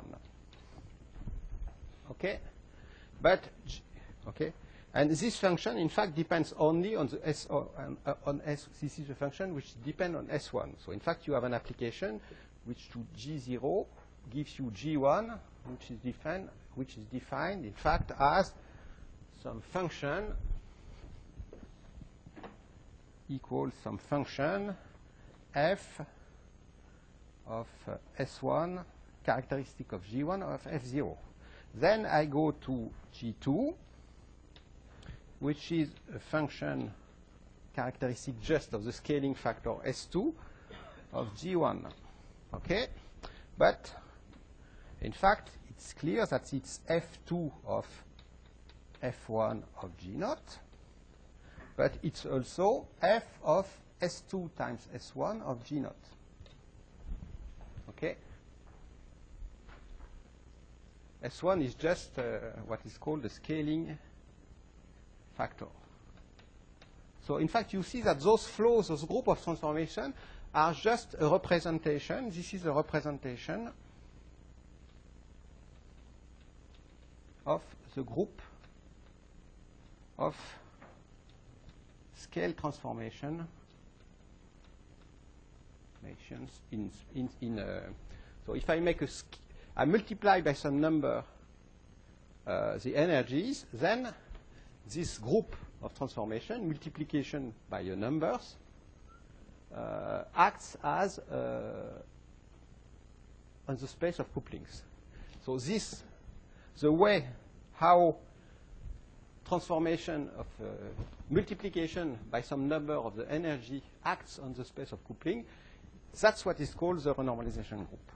Okay, but okay. And this function, in fact, depends only on the on S. This is a function which depends on S1. So, in fact, you have an application which to G0 gives you G1, which is defined, in fact, as some function equals some function f of S1 characteristic of G1 of F0. Then I go to G2, which is a function characteristic just of the scaling factor S2 of G1. Okay? But, in fact, it's clear that it's F2 of F1 of G0, but it's also F of S2 times S1 of G0. Okay? S1 is just what is called the scaling factor. So in fact, you see that those flows, those group of transformation, are just a representation. This is a representation of the group of scale transformation so if I make I multiply by some number the energies, then this group of transformation, multiplication by the numbers, acts as on the space of couplings. So this, the way how transformation of multiplication by some number of the energy acts on the space of coupling, that's what is called the renormalization group.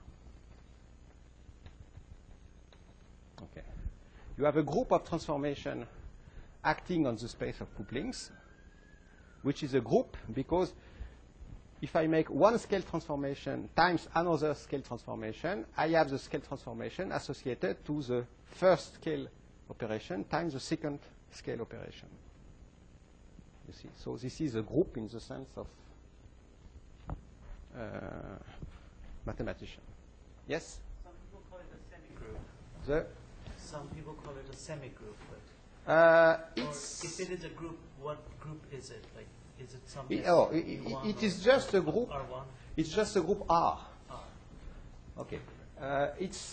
Okay. You have a group of transformation acting on the space of couplings, which is a group because if I make one scale transformation times another scale transformation, I have the scale transformation associated to the first scale operation times the second scale operation. You see, so this is a group in the sense of mathematician. Yes? Some people call it a semigroup. Some people call it a semigroup. But if it is a group, what group is it? Like, is it something? It is just a group. R1? It's just a group R. R. Okay. It's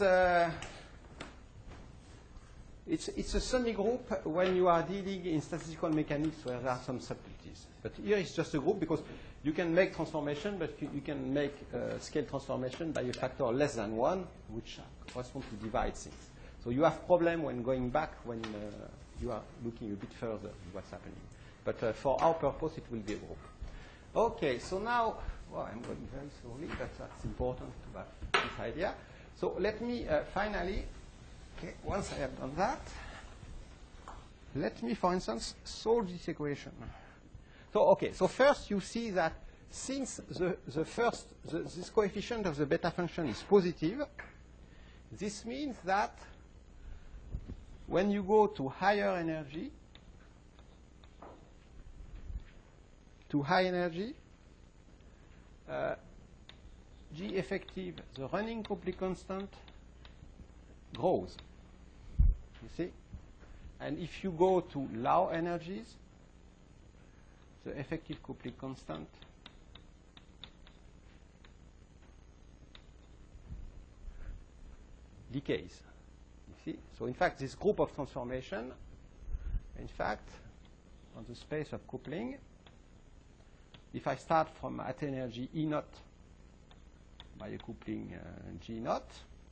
a semigroup when you are dealing in statistical mechanics where there are some subtleties. But here it's just a group because you can make transformation, but you can make scale transformation by a factor less than 1, which corresponds to divide things. So you have problem when going back when you are looking a bit further at what's happening. But for our purpose, it will be a group. Okay, so now, well, I'm going very slowly, but that's important to have this idea. So let me finally, okay, once I have done that, let me, for instance, solve this equation. So, okay, so first you see that since this coefficient of the beta function is positive, this means that when you go to higher energy, G effective, the running Copley constant, grows. You see? And if you go to low energies, the effective Copley constant decays. You see? So in fact, this group of transformation, in fact, on the space of coupling, if I start from at energy E naught by a coupling G naught,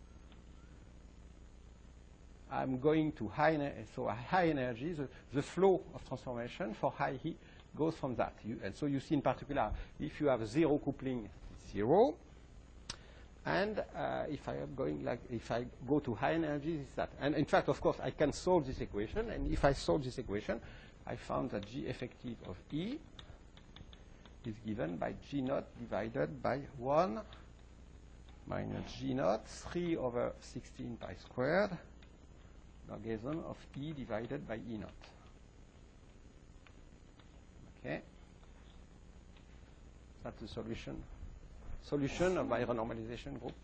I'm going to high energy, the flow of transformation for high heat goes from that. And so you see in particular, if you have zero coupling, it's 0. And if I go to high energy, it's that. And in fact, of course, I can solve this equation. And if I solve this equation, I found that G effective of E is given by G naught divided by 1 minus G naught, 3 over 16 pi squared, logarithm of E divided by E naught. Okay? That's the solution. Solution of my renormalization group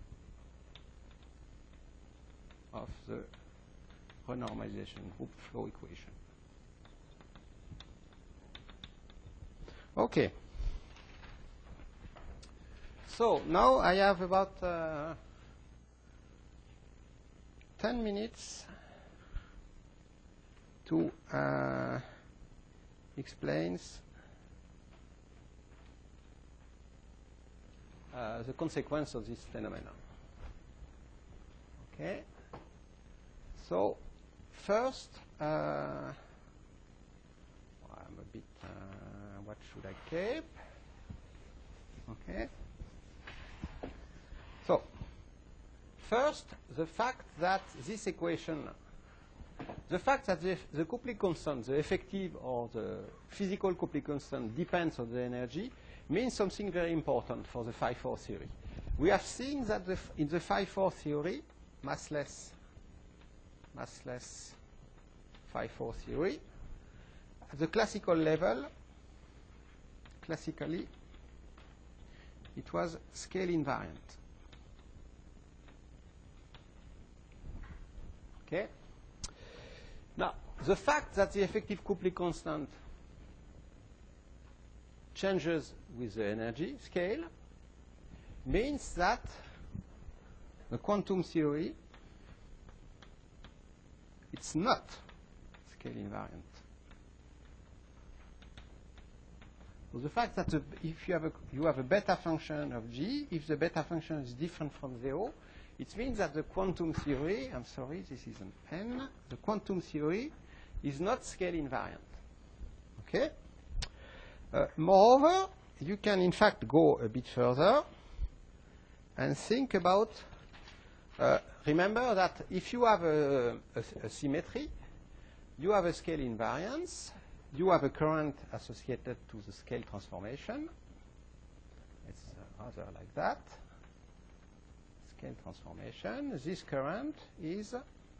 of the renormalization group flow equation. Okay. So now I have about 10 minutes to explain the consequence of this phenomenon. Okay. So first, I'm a bit. What should I keep? Okay. So first, the fact that this equation, the fact that the Copley constant, the effective or the physical Copley constant depends on the energy, means something very important for the 5-4 theory. We have seen that in the 5-4 theory, massless massless phi-4 theory. At the classical level, classically, it was scale invariant. Okay? Now, the fact that the effective Coupling constant changes with the energy scale means that the quantum theory, it's not scale invariant. So the fact that if you have a beta function of G, if the beta function is different from 0, it means that the quantum theory, I'm sorry, this is an N, the quantum theory is not scale invariant. Okay? Moreover, you can in fact go a bit further and think about, remember that if you have a symmetry, you have a scale invariance, you have a current associated to the scale transformation. It's rather like that. Scale transformation. This current is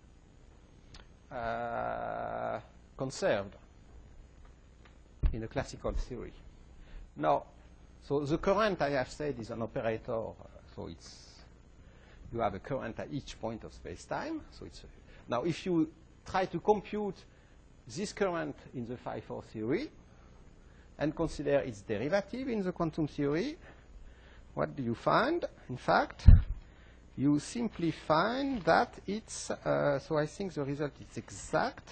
conserved in a classical theory. Now, so the current I have said is an operator, so you have a current at each point of space-time. So now if you try to compute this current in the phi-4 theory and consider its derivative in the quantum theory, what do you find? In fact, you simply find that it's, so I think the result is exact.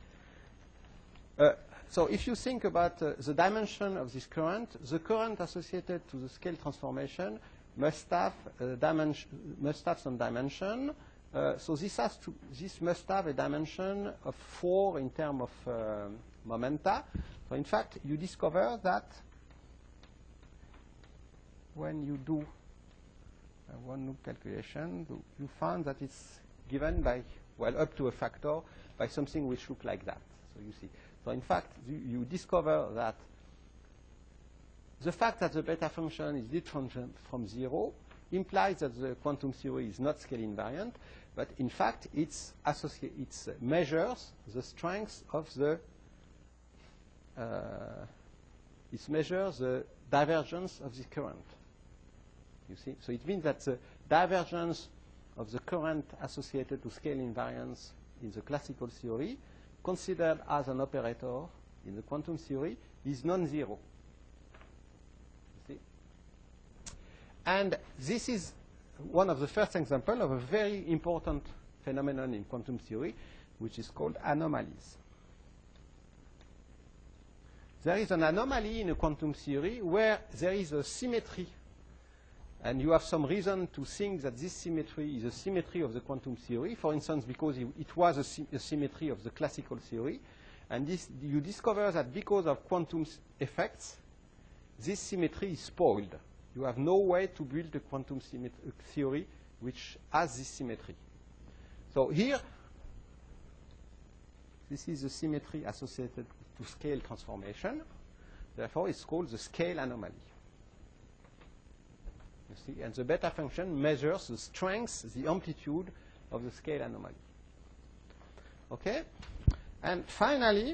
So if you think about the dimension of this current, the current associated to the scale transformation must have some dimension. So this must have a dimension of 4 in terms of momenta. So in fact, you discover that when you do one loop calculation, you find that it's given by, well, up to a factor by something which looks like that. So you see. So in fact, you discover that the fact that the beta function is different from 0 implies that the quantum theory is not scale invariant, but in fact, it measures the strength of the, it measures the divergence of the current. You see? So it means that the divergence of the current associated to scale invariance in the classical theory, considered as an operator in the quantum theory, is non-zero. You see? And this is one of the first examples of a very important phenomenon in quantum theory, which is called anomalies. There is an anomaly in a quantum theory where there is a symmetry, and you have some reason to think that this symmetry is a symmetry of the quantum theory, for instance, because it was a symmetry of the classical theory. And you discover that because of quantum effects, this symmetry is spoiled. You have no way to build a quantum theory which has this symmetry. So here, this is the symmetry associated to scale transformation. Therefore, it's called the scale anomaly. You see? And the beta function measures the strength, the amplitude of the scale anomaly. Okay? And finally,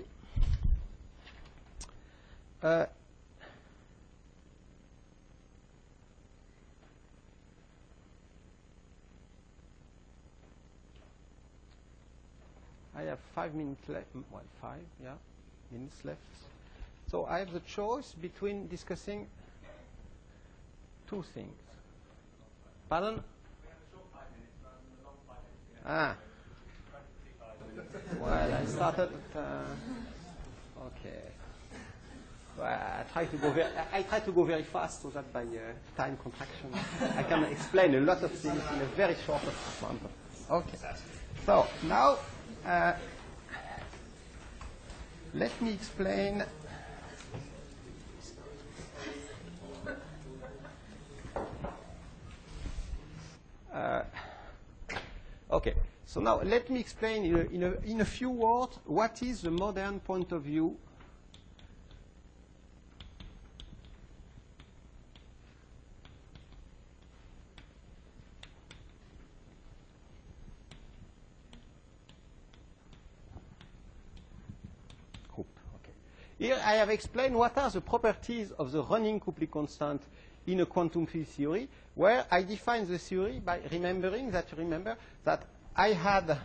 I have 5 minutes left. Well, 5, yeah, minutes left. So I have the choice between discussing two things. Pardon? We have a short 5 minutes rather than a long 5 minutes. Well, I started at, okay. Well, I try to go very fast so that by time contraction I can explain a lot of things in a very short time. Okay. So now let me explain okay. So now let me explain in a few words what is the modern point of view Here I have explained what are the properties of the running coupling constant in a quantum field theory, where I define the theory by remembering that I had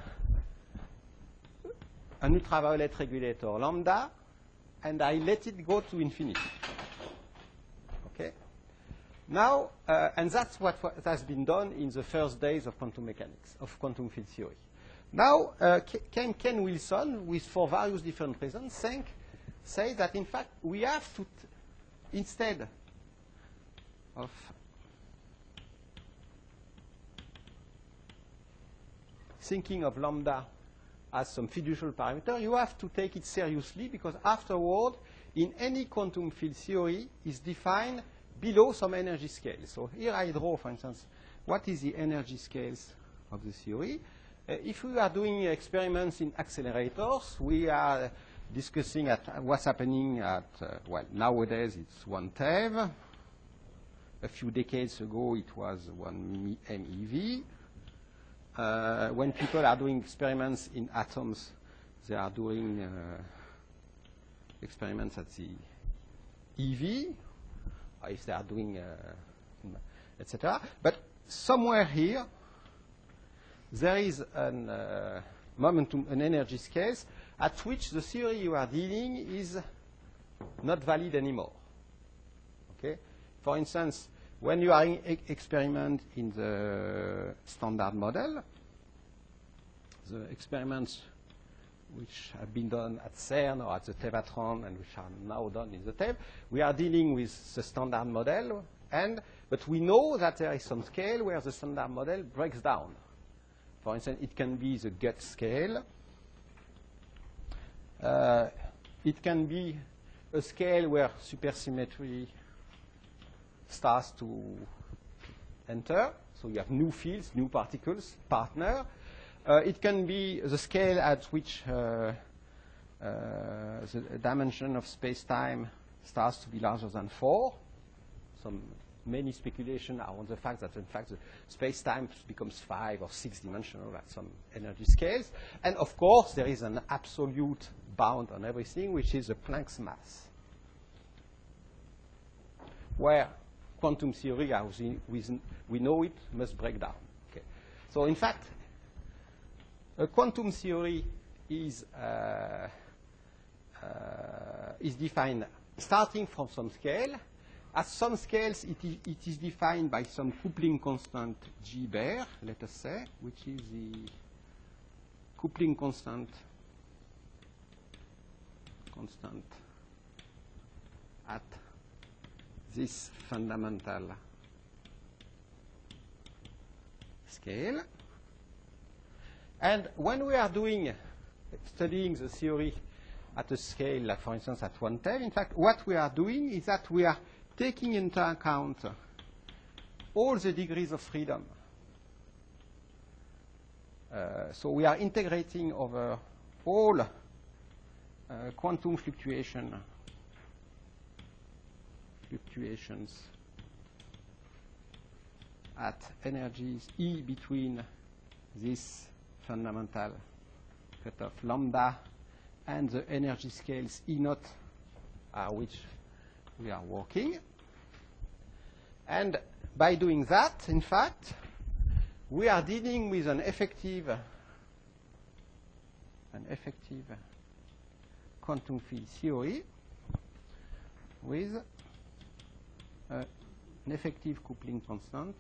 an ultraviolet regulator lambda, and I let it go to infinity. Okay? Now, and that's what has been done in the first days of quantum mechanics, of quantum field theory. Now, Ken Wilson, for various different reasons, say that, in fact, we have to, instead of thinking of lambda as some fiducial parameter, you have to take it seriously, because afterward, in any quantum field theory, is defined below some energy scale. So here I draw, for instance, what is the energy scales of the theory. If we are doing experiments in accelerators, we are discussing what's happening at, well, nowadays it's 1 TeV. A few decades ago, it was 1 MeV. When people are doing experiments in atoms, they are doing experiments at the EV, or if they are doing, etc. But somewhere here, there is an momentum, an energy scale, at which the theory you are dealing is not valid anymore. Okay? For instance, when you are in experiment in the standard model, the experiments which have been done at CERN or at the Tevatron and which are now done in the TeV, we are dealing with the standard model, but we know that there is some scale where the standard model breaks down. For instance, it can be the gut scale. It can be a scale where supersymmetry starts to enter. So you have new fields, new particles, partner. It can be the scale at which the dimension of space-time starts to be larger than 4. Many speculations are on the fact that, in fact, the space-time becomes 5 or 6 dimensional at some energy scales. And, of course, there is an absolute bound on everything, which is the Planck's mass, where quantum theory, as we know it, must break down. Okay. So, in fact, a quantum theory is defined starting from some scale. At some scales, it is defined by some coupling constant G bar, let us say, which is the coupling constant at this fundamental scale. And when we are studying the theory at a scale, like for instance at 1 TeV, in fact, what we are doing is that we are taking into account all the degrees of freedom. So we are integrating over all quantum fluctuations at energies E between this fundamental cutoff lambda and the energy scales E naught are which we are working. And by doing that, in fact, we are dealing with an effective quantum field theory with an effective coupling constant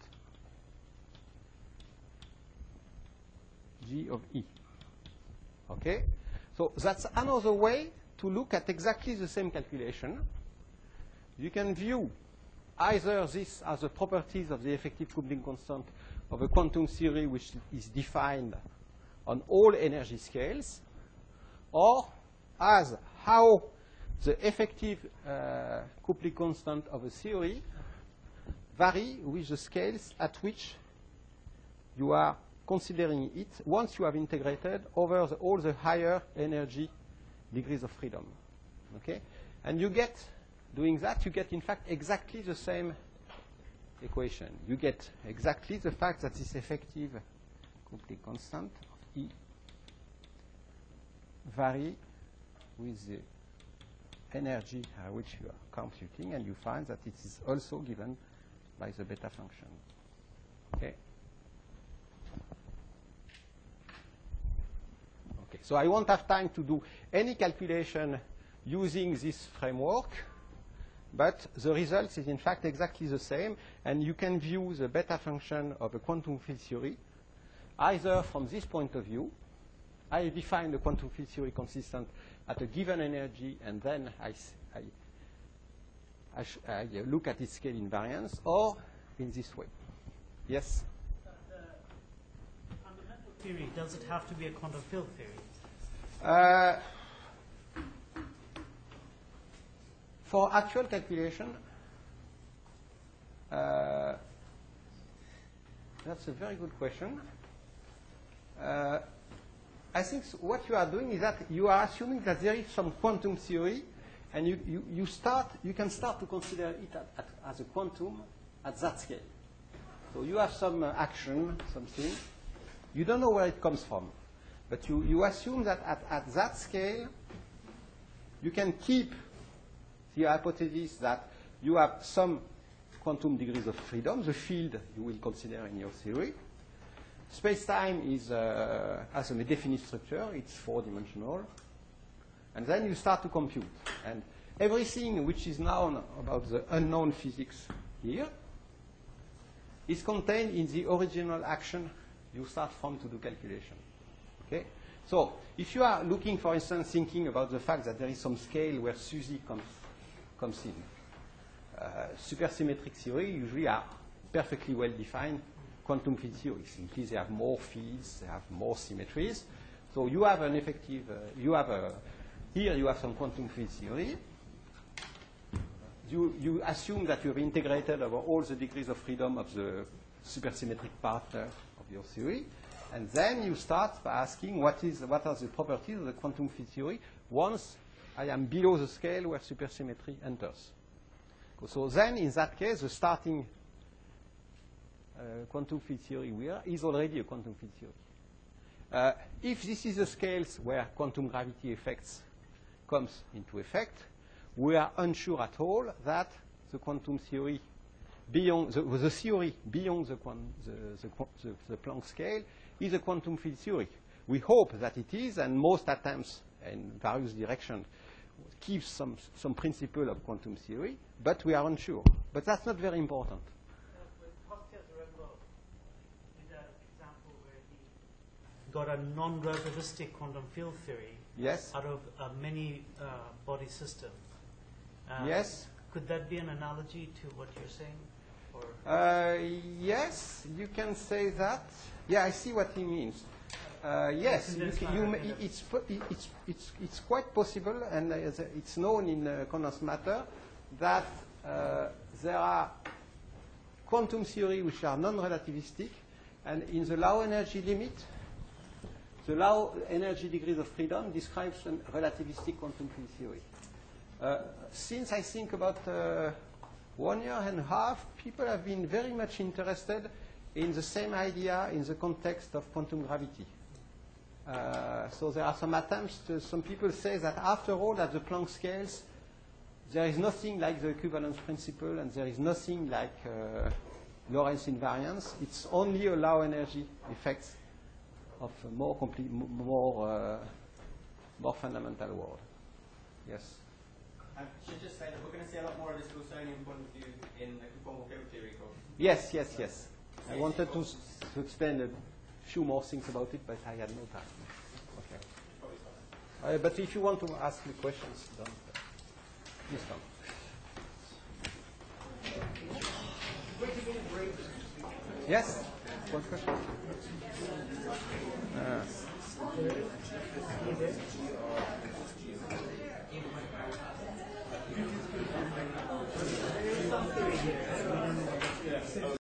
G of E. Okay? So that's another way to look at exactly the same calculation. You can view either this as the properties of the effective coupling constant of a quantum theory which is defined on all energy scales, or as how the effective coupling constant of a theory vary with the scales at which you are considering it once you have integrated over all the higher energy degrees of freedom. Okay? And you get, doing that, you get, in fact, exactly the same equation. You get exactly the fact that this effective coupling constant of E vary with the energy which you are computing, and you find that it is also given by the beta function. Okay. Okay. So I won't have time to do any calculation using this framework, but the result is in fact exactly the same, and you can view the beta function of a quantum field theory either from this point of view. I define the quantum field theory consistent at a given energy, and then I look at its scale invariance, or in this way. Yes? The fundamental theory, does it have to be a quantum field theory? For actual calculation, that's a very good question. I think what you are doing is that you are assuming that there is some quantum theory, and you can start to consider it as a quantum at that scale. So you have some action, something. You don't know where it comes from, but you assume that at that scale, you can keep the hypothesis that you have some quantum degrees of freedom, the field you will consider in your theory. Space-time has a definite structure. It's four-dimensional. And then you start to compute. And everything which is known about the unknown physics here is contained in the original action you start from to do calculation. Okay? So if you are looking, for instance, thinking about the fact that there is some scale where SUSY comes in, supersymmetric theory usually are perfectly well-defined quantum field theory. Simply they have more fields, they have more symmetries. So you have an effective, here you have some quantum field theory. You assume that you have integrated over all the degrees of freedom of the supersymmetric part of your theory. And then you start by asking what are the properties of the quantum field theory once I am below the scale where supersymmetry enters. So then, in that case, the starting quantum field theory is already a quantum field theory. If this is the scales where quantum gravity effects comes into effect, we are unsure at all that the quantum theory beyond the theory beyond the Planck scale is a quantum field theory. We hope that it is, and most attempts in various directions keeps some principle of quantum theory, but we are unsure. But that's not very important. With Kostyas-Renbo, in that example where he got a non-relativistic quantum field theory Yes. out of a many body system. Yes. Could that be an analogy to what you're saying? Or yes, you can say that. Yeah, I see what he means. Yes, it's quite possible, and it's known in condensed matter that there are quantum theory which are non-relativistic, and in the low energy limit, the low energy degrees of freedom describes a relativistic quantum field theory. Since I think about 1 year and a half, people have been very much interested in the same idea in the context of quantum gravity. So there are some attempts some people say that after all, at the Planck scales, there is nothing like the equivalence principle, and there is nothing like Lorentz invariance. It's only a low energy effects of a more complete, more fundamental world. Yes. I should just say that we're going to see a lot more of this Wilsonian point of view in the conformal field theory course. Yes. I wanted to explain a few more things about it, but I had no time. Okay. But if you want to ask me questions, don't. Please come. Yes? One question?